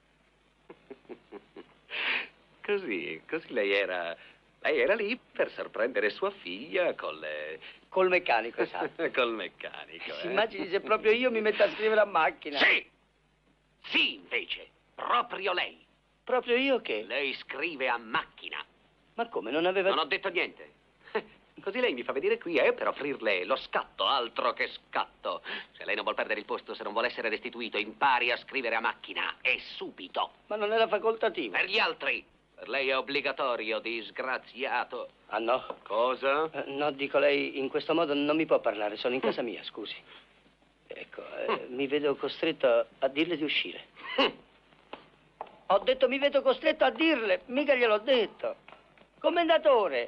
Così, così lei era... Lei era lì per sorprendere sua figlia col... Col meccanico, esatto. col meccanico, Si eh? immagini se proprio io mi metto a scrivere a macchina. Sì! Sì, invece. Proprio lei. Proprio io che? Lei scrive a macchina. Ma come, non aveva... Non ho detto niente. Così lei mi fa venire qui, eh, per offrirle lo scatto, altro che scatto. Se lei non vuol perdere il posto, se non vuole essere restituito, impari a scrivere a macchina, e subito. Ma non era facoltativo. Per gli altri. Per lei è obbligatorio, disgraziato. Ah, no? Cosa? Eh, no, dico, lei in questo modo non mi può parlare, sono in casa mia, scusi. Ecco, eh, mi vedo costretto a, a dirle di uscire. Ho detto mi vedo costretto a dirle, mica gliel'ho detto. Commendatore!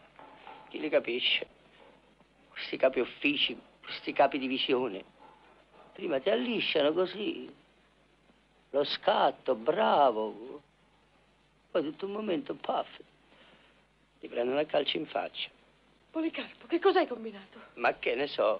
Chi li capisce? Questi capi uffici, questi capi divisione. Prima ti allisciano così. Lo scatto, bravo. Poi tutto un momento, paf, ti prendono a calci in faccia. Policarpo, che cosa hai combinato? Ma che ne so.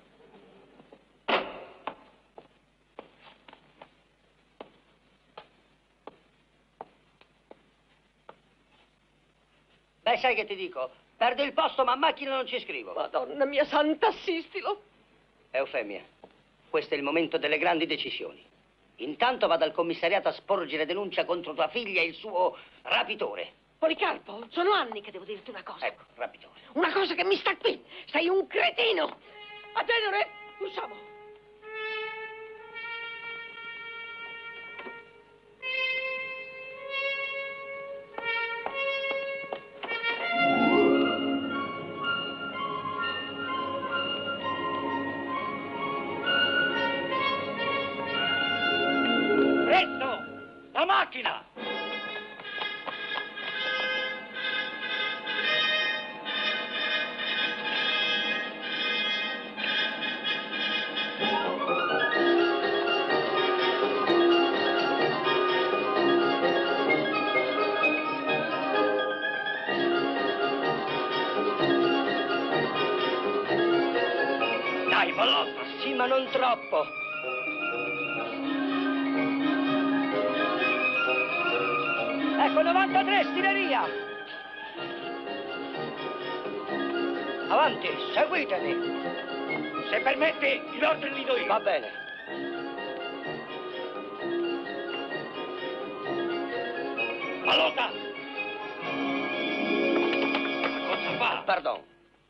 Beh, sai che ti dico? Perdo il posto, ma a macchina non ci scrivo. Madonna mia santa, assistilo. Eufemia, questo è il momento delle grandi decisioni. Intanto vado al commissariato a sporgere denuncia contro tua figlia e il suo rapitore. Policarpo, sono anni che devo dirti una cosa. Ecco, rapitore. Una cosa che mi sta qui. Sei un cretino. A genere, usciamo. La macchina! Dai, Pallotta! Sì, ma non troppo. Ecco, novantatré, stileria! Avanti, seguitemi! Se permette, gli ordini li do io. Va bene. Pallotta! Cosa fa? Pardon.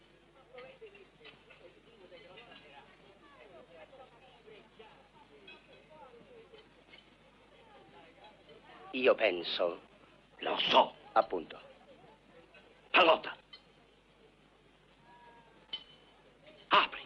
Io penso... Lo so. Appunto. Pallotta. Apri.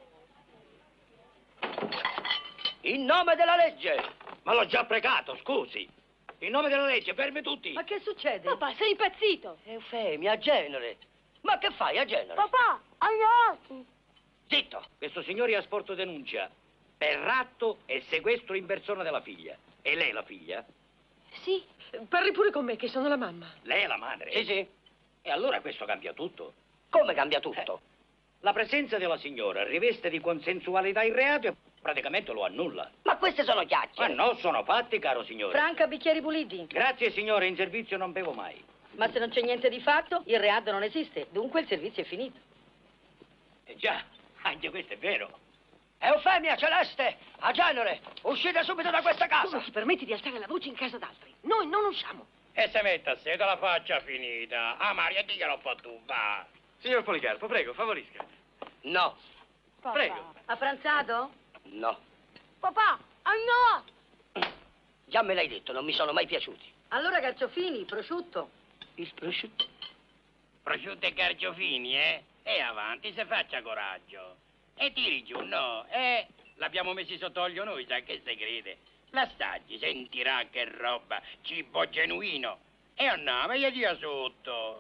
In nome della legge. Ma l'ho già pregato, scusi. In nome della legge, fermi tutti. Ma che succede? Papà, sei impazzito. Eufemia, a genere. Ma che fai a genere? Papà, aiuti. Zitto. Questo signore ha sporto denuncia per ratto e sequestro in persona della figlia. E lei è la figlia? Sì, parli pure con me, che sono la mamma. Lei è la madre? Sì, sì. E allora questo cambia tutto. Come cambia tutto? Eh, la presenza della signora riveste di consensualità il reato e praticamente lo annulla. Ma queste sono chiacchiere. Ma no, sono fatti, caro signore. Franca, bicchieri puliti. Grazie, signore, in servizio non bevo mai. Ma se non c'è niente di fatto, il reato non esiste. Dunque il servizio è finito. Eh già, anche questo è vero. Eufemia, Celeste, a genere, uscite subito da questa casa. Come ti permetti di alzare la voce in casa d'altri? Noi non usciamo. E se metta a sé la faccia finita. Ah, Maria, diglielo un po' tu, va. Signor Policarpo, prego, favorisca. No. Papà. Prego. Affranzato? No. Papà, aiuto. Già me l'hai detto, non mi sono mai piaciuti. Allora carciofini, prosciutto. Il prosciutto? Prosciutto e carciofini, eh? E avanti, se faccia coraggio. E tiri giù, no? Eh, l'abbiamo messi sotto olio noi, sa che se crede. L'assaggi, sentirà che roba, cibo genuino. E andiamo, e gli dia sotto.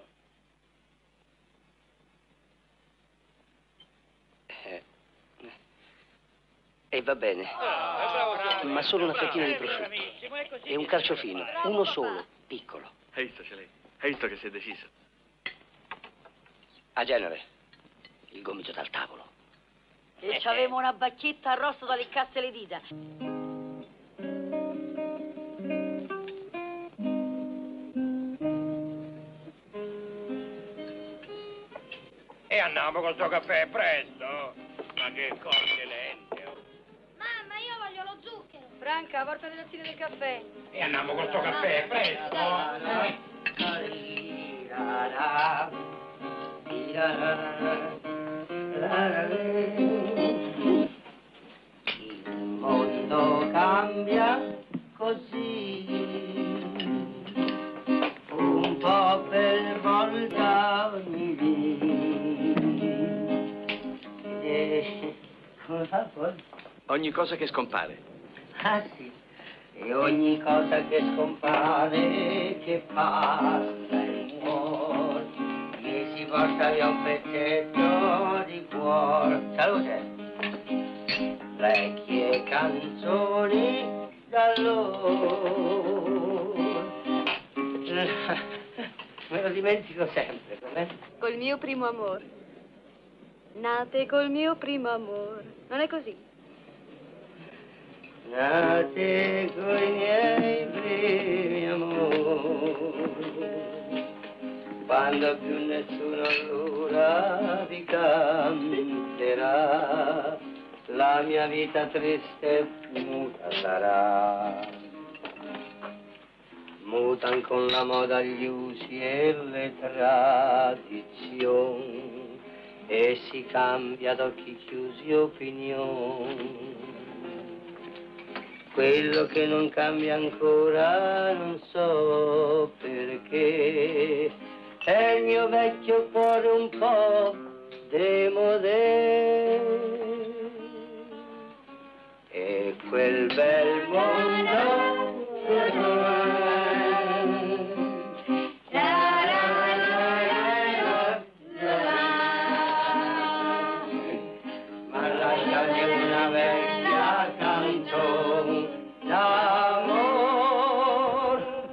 Eh. E va bene. Ma solo una fettina di prosciutto. E un carciofino, uno solo, piccolo. Hai visto, ce l'hai? Hai visto che sei deciso? A genere, il gomito dal tavolo. E c'avevo una bacchetta arrosto da leccasse le dita. E andiamo col suo caffè, presto. Ma che cose lente. Mamma, io voglio lo zucchero. Franca, porta le lattine del caffè. E andiamo col suo caffè, presto. Il mondo cambia così, un po' per volta ogni vita. Come fa poi? Ogni cosa che scompare. Ah sì, e ogni cosa che scompare, che passa e muore, mi si porta via un pezzetto di cuore. Salute! vecchie canzoni d'allora. Me lo dimentico sempre, com'è? Col mio primo amore. Nate col mio primo amore. Non è così? Nate coi miei primi amori, quando più nessuno allora vi canterà, la mia vita triste muta sarà. Mutan con la moda gli usi e le tradizioni, e si cambia ad occhi chiusi opinione. Quello che non cambia ancora non so perché è il mio vecchio cuore un po' demodè. E quel bel mondo ma lasciami una vecchia canzone d'amor.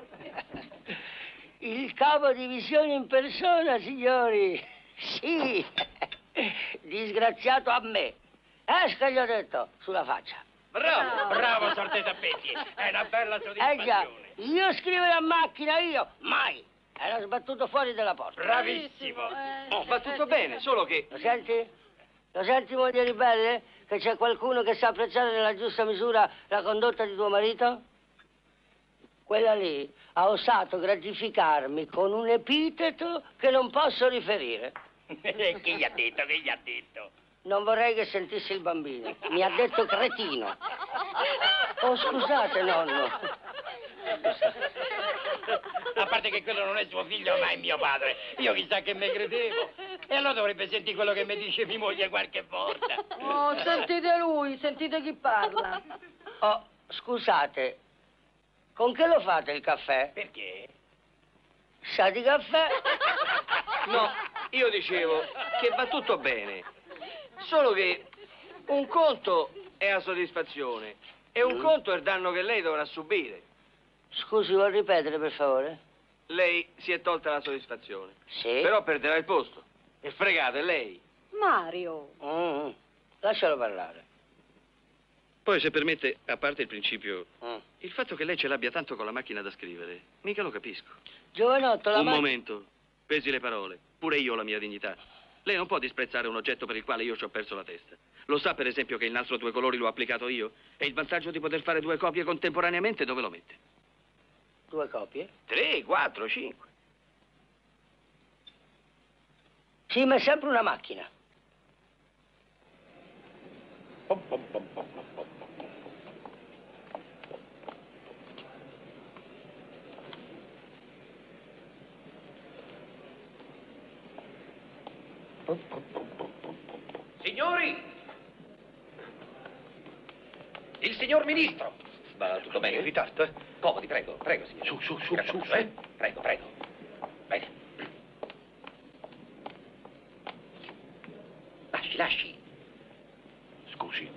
Il capo divisione in persona, signori. Sì, disgraziato a me. Eh, che gli ho detto? Sulla faccia. Bravo, bravo, Sorte Tappeti. È una bella soddisfazione. Eh già, io scrivere a macchina, io, mai. Era sbattuto fuori dalla porta. Bravissimo. Oh, va tutto bene, solo che... Lo senti? Lo senti, moglie ribelle? Che c'è qualcuno che sa apprezzare nella giusta misura la condotta di tuo marito? Quella lì ha osato gratificarmi con un epiteto che non posso riferire. Chi gli ha detto? Che gli ha detto? Non vorrei che sentisse il bambino. Mi ha detto cretino. Oh, scusate, nonno. A parte che quello non è suo figlio, ma è mio padre. Io chissà che me credevo. E allora dovrebbe sentire quello che mi dice mia moglie qualche volta. Oh, sentite lui, sentite chi parla. Oh, scusate. Con che lo fate il caffè? Perché? Sa di caffè? No, io dicevo che va tutto bene. Solo che un conto è la soddisfazione e un conto è il danno che lei dovrà subire. Scusi, vuol ripetere, per favore? Lei si è tolta la soddisfazione. Sì. Però perderà il posto. E fregato, è lei. Mario. Mm, lascialo parlare. Poi, se permette, a parte il principio, Mm. il fatto che lei ce l'abbia tanto con la macchina da scrivere, mica lo capisco. Giovanotto, la Un ma- momento, pesi le parole. Pure io ho la mia dignità. Lei non può disprezzare un oggetto per il quale io ci ho perso la testa. Lo sa, per esempio, che il nastro a due colori l'ho applicato io? E il vantaggio di poter fare due copie contemporaneamente dove lo mette? Due copie? Tre, quattro, cinque. Sì, ma è sempre una macchina. Signori! Il signor ministro! Va tutto bene? In ritardo, eh? Comodi, prego, prego, signore. Su, su, su, Grazie, su, su. eh? Prego, prego. Bene. Lasci, lasci. Scusi.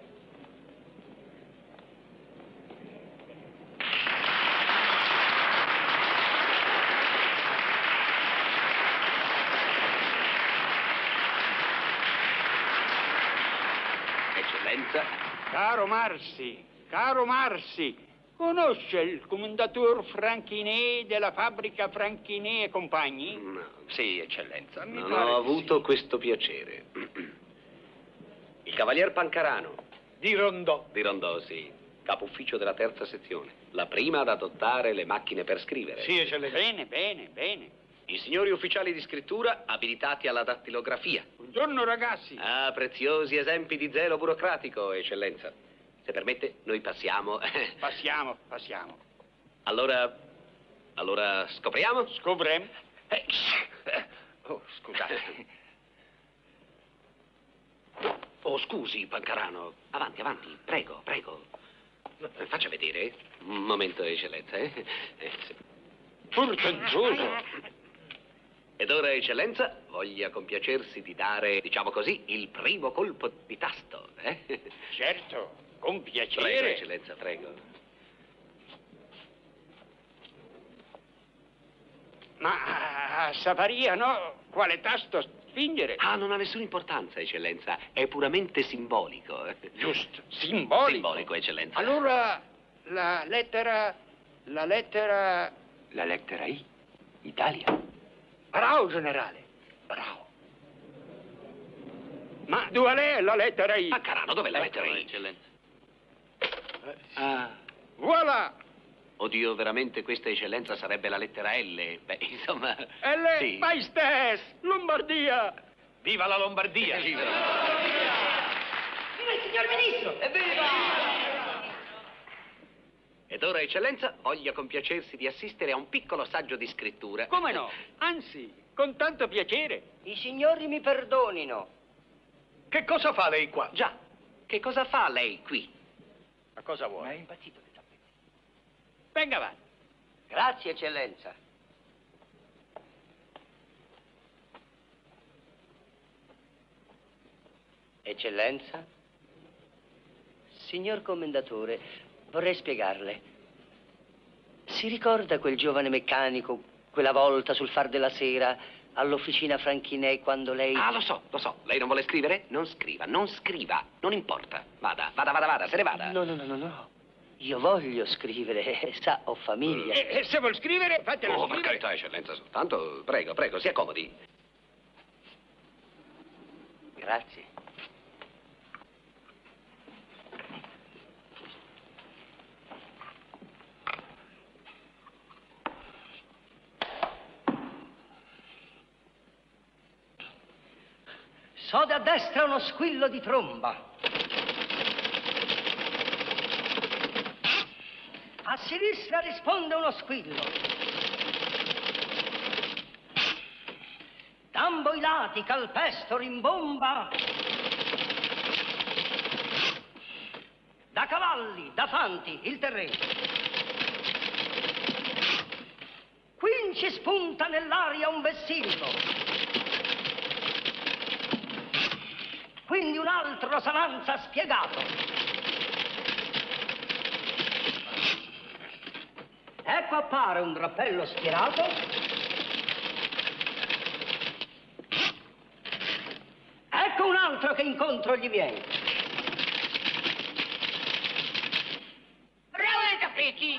Eccellenza. Caro Marsi, caro Marsi, conosce il commendator Franchinet della fabbrica Franchinet e compagni? No. Sì, eccellenza. Mi Non pare ho di avuto questo piacere. Il cavalier Pancarano. Di Rondò. Di Rondò, sì. Capo ufficio della terza sezione. La prima ad adottare le macchine per scrivere. Sì, eccellenza. Bene, bene, bene. I signori ufficiali di scrittura abilitati alla dattilografia. Buongiorno ragazzi. Ah, preziosi esempi di zelo burocratico, eccellenza. Se permette, noi passiamo. Passiamo, passiamo. Allora, allora scopriamo? Scopriamo. Eh, oh, scusate. Oh, scusi, Pancarano. Avanti, avanti, prego, prego. Faccia vedere. Un momento, eccellenza, eh? Eh, sì. Portentoso. Ed ora, eccellenza, voglia compiacersi di dare, diciamo così, il primo colpo di tasto, eh? Certo, con piacere. Prego, eccellenza, prego. Ma a Savaria, no? Quale tasto spingere? Ah, non ha nessuna importanza, eccellenza. È puramente simbolico. Giusto, simbolico. Simbolico, eccellenza. Allora, la lettera... la lettera... La lettera I? Italia. Bravo, generale. Bravo. Ma dove è la lettera I? Ah, carano, dov'è la lettera I? Eccellenza. Ah. Voilà! Oddio, veramente questa eccellenza sarebbe la lettera L? Beh, insomma... L, sì. Maestés, Lombardia! Viva la Lombardia! Viva la Viva il signor Ministro! Evviva! Ed ora, eccellenza, voglia compiacersi di assistere a un piccolo saggio di scrittura. Come no? Anzi, con tanto piacere. I signori mi perdonino. Che cosa fa lei qua? Già, che cosa fa lei qui? Ma cosa vuole? Ma è impazzito di tappetti. Venga avanti. Grazie, eccellenza. Eccellenza? Signor commendatore, vorrei spiegarle. Si ricorda quel giovane meccanico, quella volta sul far della sera, all'officina Franchinè, quando lei... Ah, lo so, lo so. Lei non vuole scrivere? Non scriva, non scriva. Non importa. Vada, vada, vada, vada, se ne vada. No, no, no, no, no. Io voglio scrivere, sa, ho famiglia. E, e se vuol scrivere, fatelo Oh, per scrivere. carità, eccellenza, soltanto, prego, prego, si accomodi. Grazie. Sode a destra uno squillo di tromba. A sinistra risponde uno squillo. D'ambo i lati calpesto rimbomba. Da cavalli, da fanti, il terreno. Quinci spunta nell'aria un vessillo. Quindi un altro s'avanza spiegato. Ecco appare un drappello schierato. Ecco un altro che incontro gli viene. Bravo ai tappeti!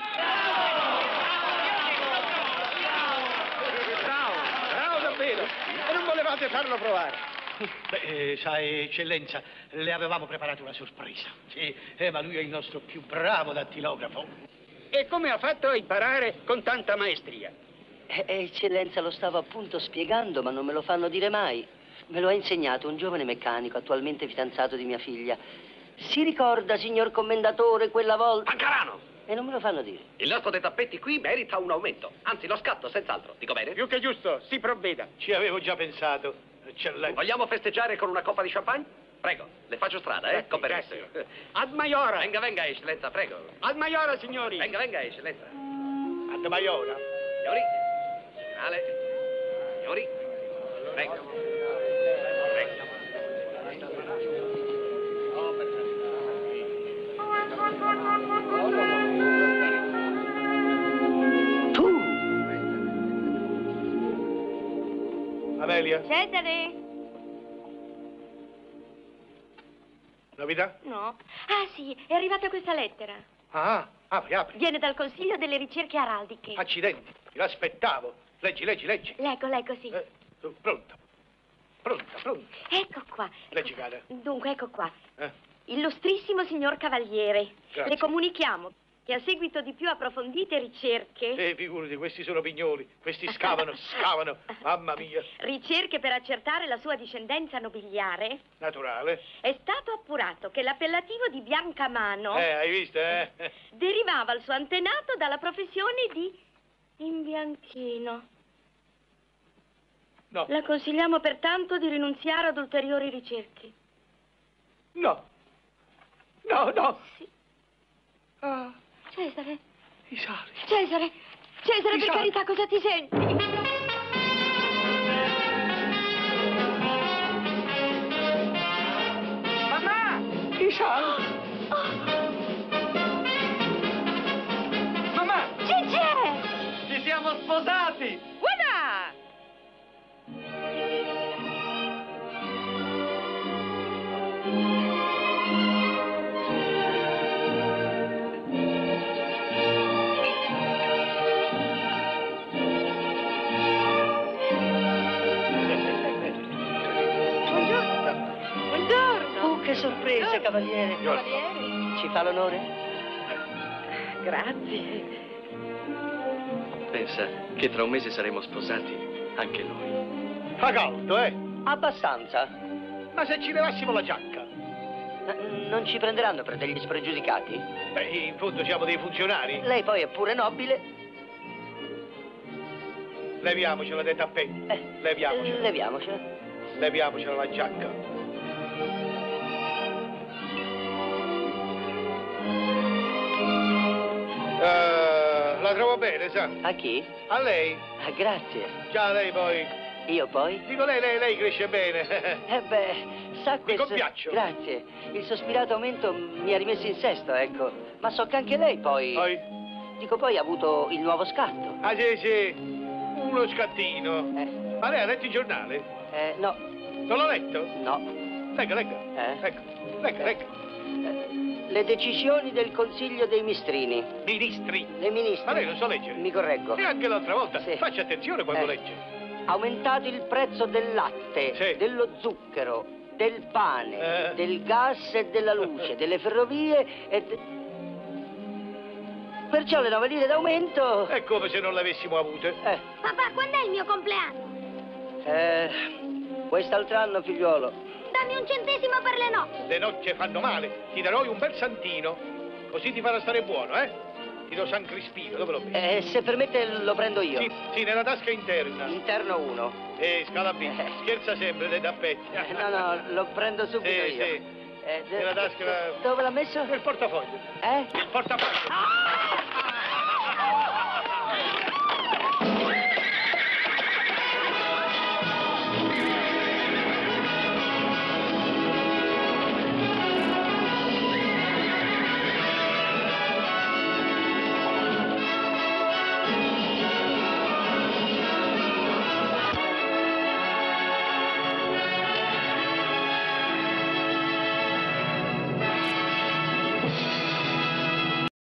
Bravo, bravo davvero. E non volevate farlo provare? Beh, eh, sa, eccellenza, le avevamo preparato una sorpresa. Sì, eh, ma lui è il nostro più bravo dattilografo. E come ha fatto a imparare con tanta maestria? Eh, eccellenza, lo stavo appunto spiegando, ma non me lo fanno dire mai. Me lo ha insegnato un giovane meccanico, attualmente fidanzato di mia figlia. Si ricorda, signor commendatore, quella volta... Ancarano! E non me lo fanno dire. Il nostro dei tappeti qui merita un aumento. Anzi, lo scatto, senz'altro. Dico bene? Più che giusto, si provveda. Ci avevo già pensato, eccellenza. Vogliamo festeggiare con una coppa di champagne? Prego, le faccio strada, eh? Con permesso. Ad Maiora. Venga, venga, eccellenza, prego. Ad Maiora, signori. Venga, venga, eccellenza. Ad Maiora. Signori, finale. Signori, prego. Tu! Amelia, Cesare? novità? No. Ah, sì, è arrivata questa lettera. Ah, apri, apri. Viene dal Consiglio delle ricerche araldiche. Accidenti, l'aspettavo. Leggi, leggi, leggi. Leggo, leggo, sì. Eh, tu, pronta. Pronta, pronta. Ecco qua. Leggi, cara. Dunque, ecco qua. Eh. Illustrissimo signor Cavaliere, Grazie. le comunichiamo che a seguito di più approfondite ricerche... Eh, figurati, questi sono pignoli. Questi scavano, scavano. Mamma mia. Ricerche per accertare la sua discendenza nobiliare, Naturale. è stato appurato che l'appellativo di Biancamano Eh, hai visto, eh? derivava al suo antenato dalla professione di imbianchino. No. La consigliamo pertanto di rinunziare ad ulteriori ricerche. No. No, no. Sì. Ah, Cesare? i sali. Cesare! Cesare, I per sali. carità, cosa ti senti? Mamma! Gigi! Ci siamo sposati! Guarda! Oh, che sorpresa, cavaliere. Cavaliere? Ci fa l'onore? Grazie. Pensa che tra un mese saremo sposati anche noi. Fa caldo, eh? Abbastanza. Ma se ci levassimo la giacca? Ma non ci prenderanno per degli spregiudicati? Beh, in fondo siamo dei funzionari. Lei poi è pure nobile. Leviamocela dai tappeti. Eh, Leviamocela. Leviamocela. Leviamocela la giacca. Uh, la trovo bene, sa? A chi? A lei. Ah, grazie. Già, lei poi. Io poi? Dico lei, lei, lei cresce bene. Eh beh, sa Mi questo... compiaccio. Grazie. Il sospirato aumento mi ha rimesso in sesto, ecco. Ma so che anche lei poi... Poi? Dico, poi ha avuto il nuovo scatto. Ah, sì, sì. Uno scattino. Eh. Ma lei ha letto il giornale? Eh, no. Non l'ha letto? No. Legga, legga. Eh? Ecco, legga, legga. Le decisioni del Consiglio dei Mistrini. Ministri. Le ministri. Ma lei non so leggere? Mi correggo. E anche l'altra volta. Sì. Faccia attenzione quando Eh. legge. Aumentato il prezzo del latte, Sì. dello zucchero, del pane, Eh. del gas e della luce, delle ferrovie e... de- Perciò le nove lire d'aumento... È come se non le avessimo avute. Eh, Papà, quando è il mio compleanno? eh, quest'altro anno, figliuolo. Dammi un centesimo per le nozze. Le nocce fanno male. Ti darò un bel santino. Così ti farà stare buono, eh? Ti do San Crispino, dove l'ho messo? Eh, se permette lo prendo io. Sì, sì, nella tasca interna. Interno uno. Eh, Scalabì, scherza sempre dei tappetti. Eh, no, no, lo prendo subito Sì, io. sì. Eh, de- Nella tasca... Dove l'ha messo? Nel portafoglio. Eh? Il portafoglio. Ah!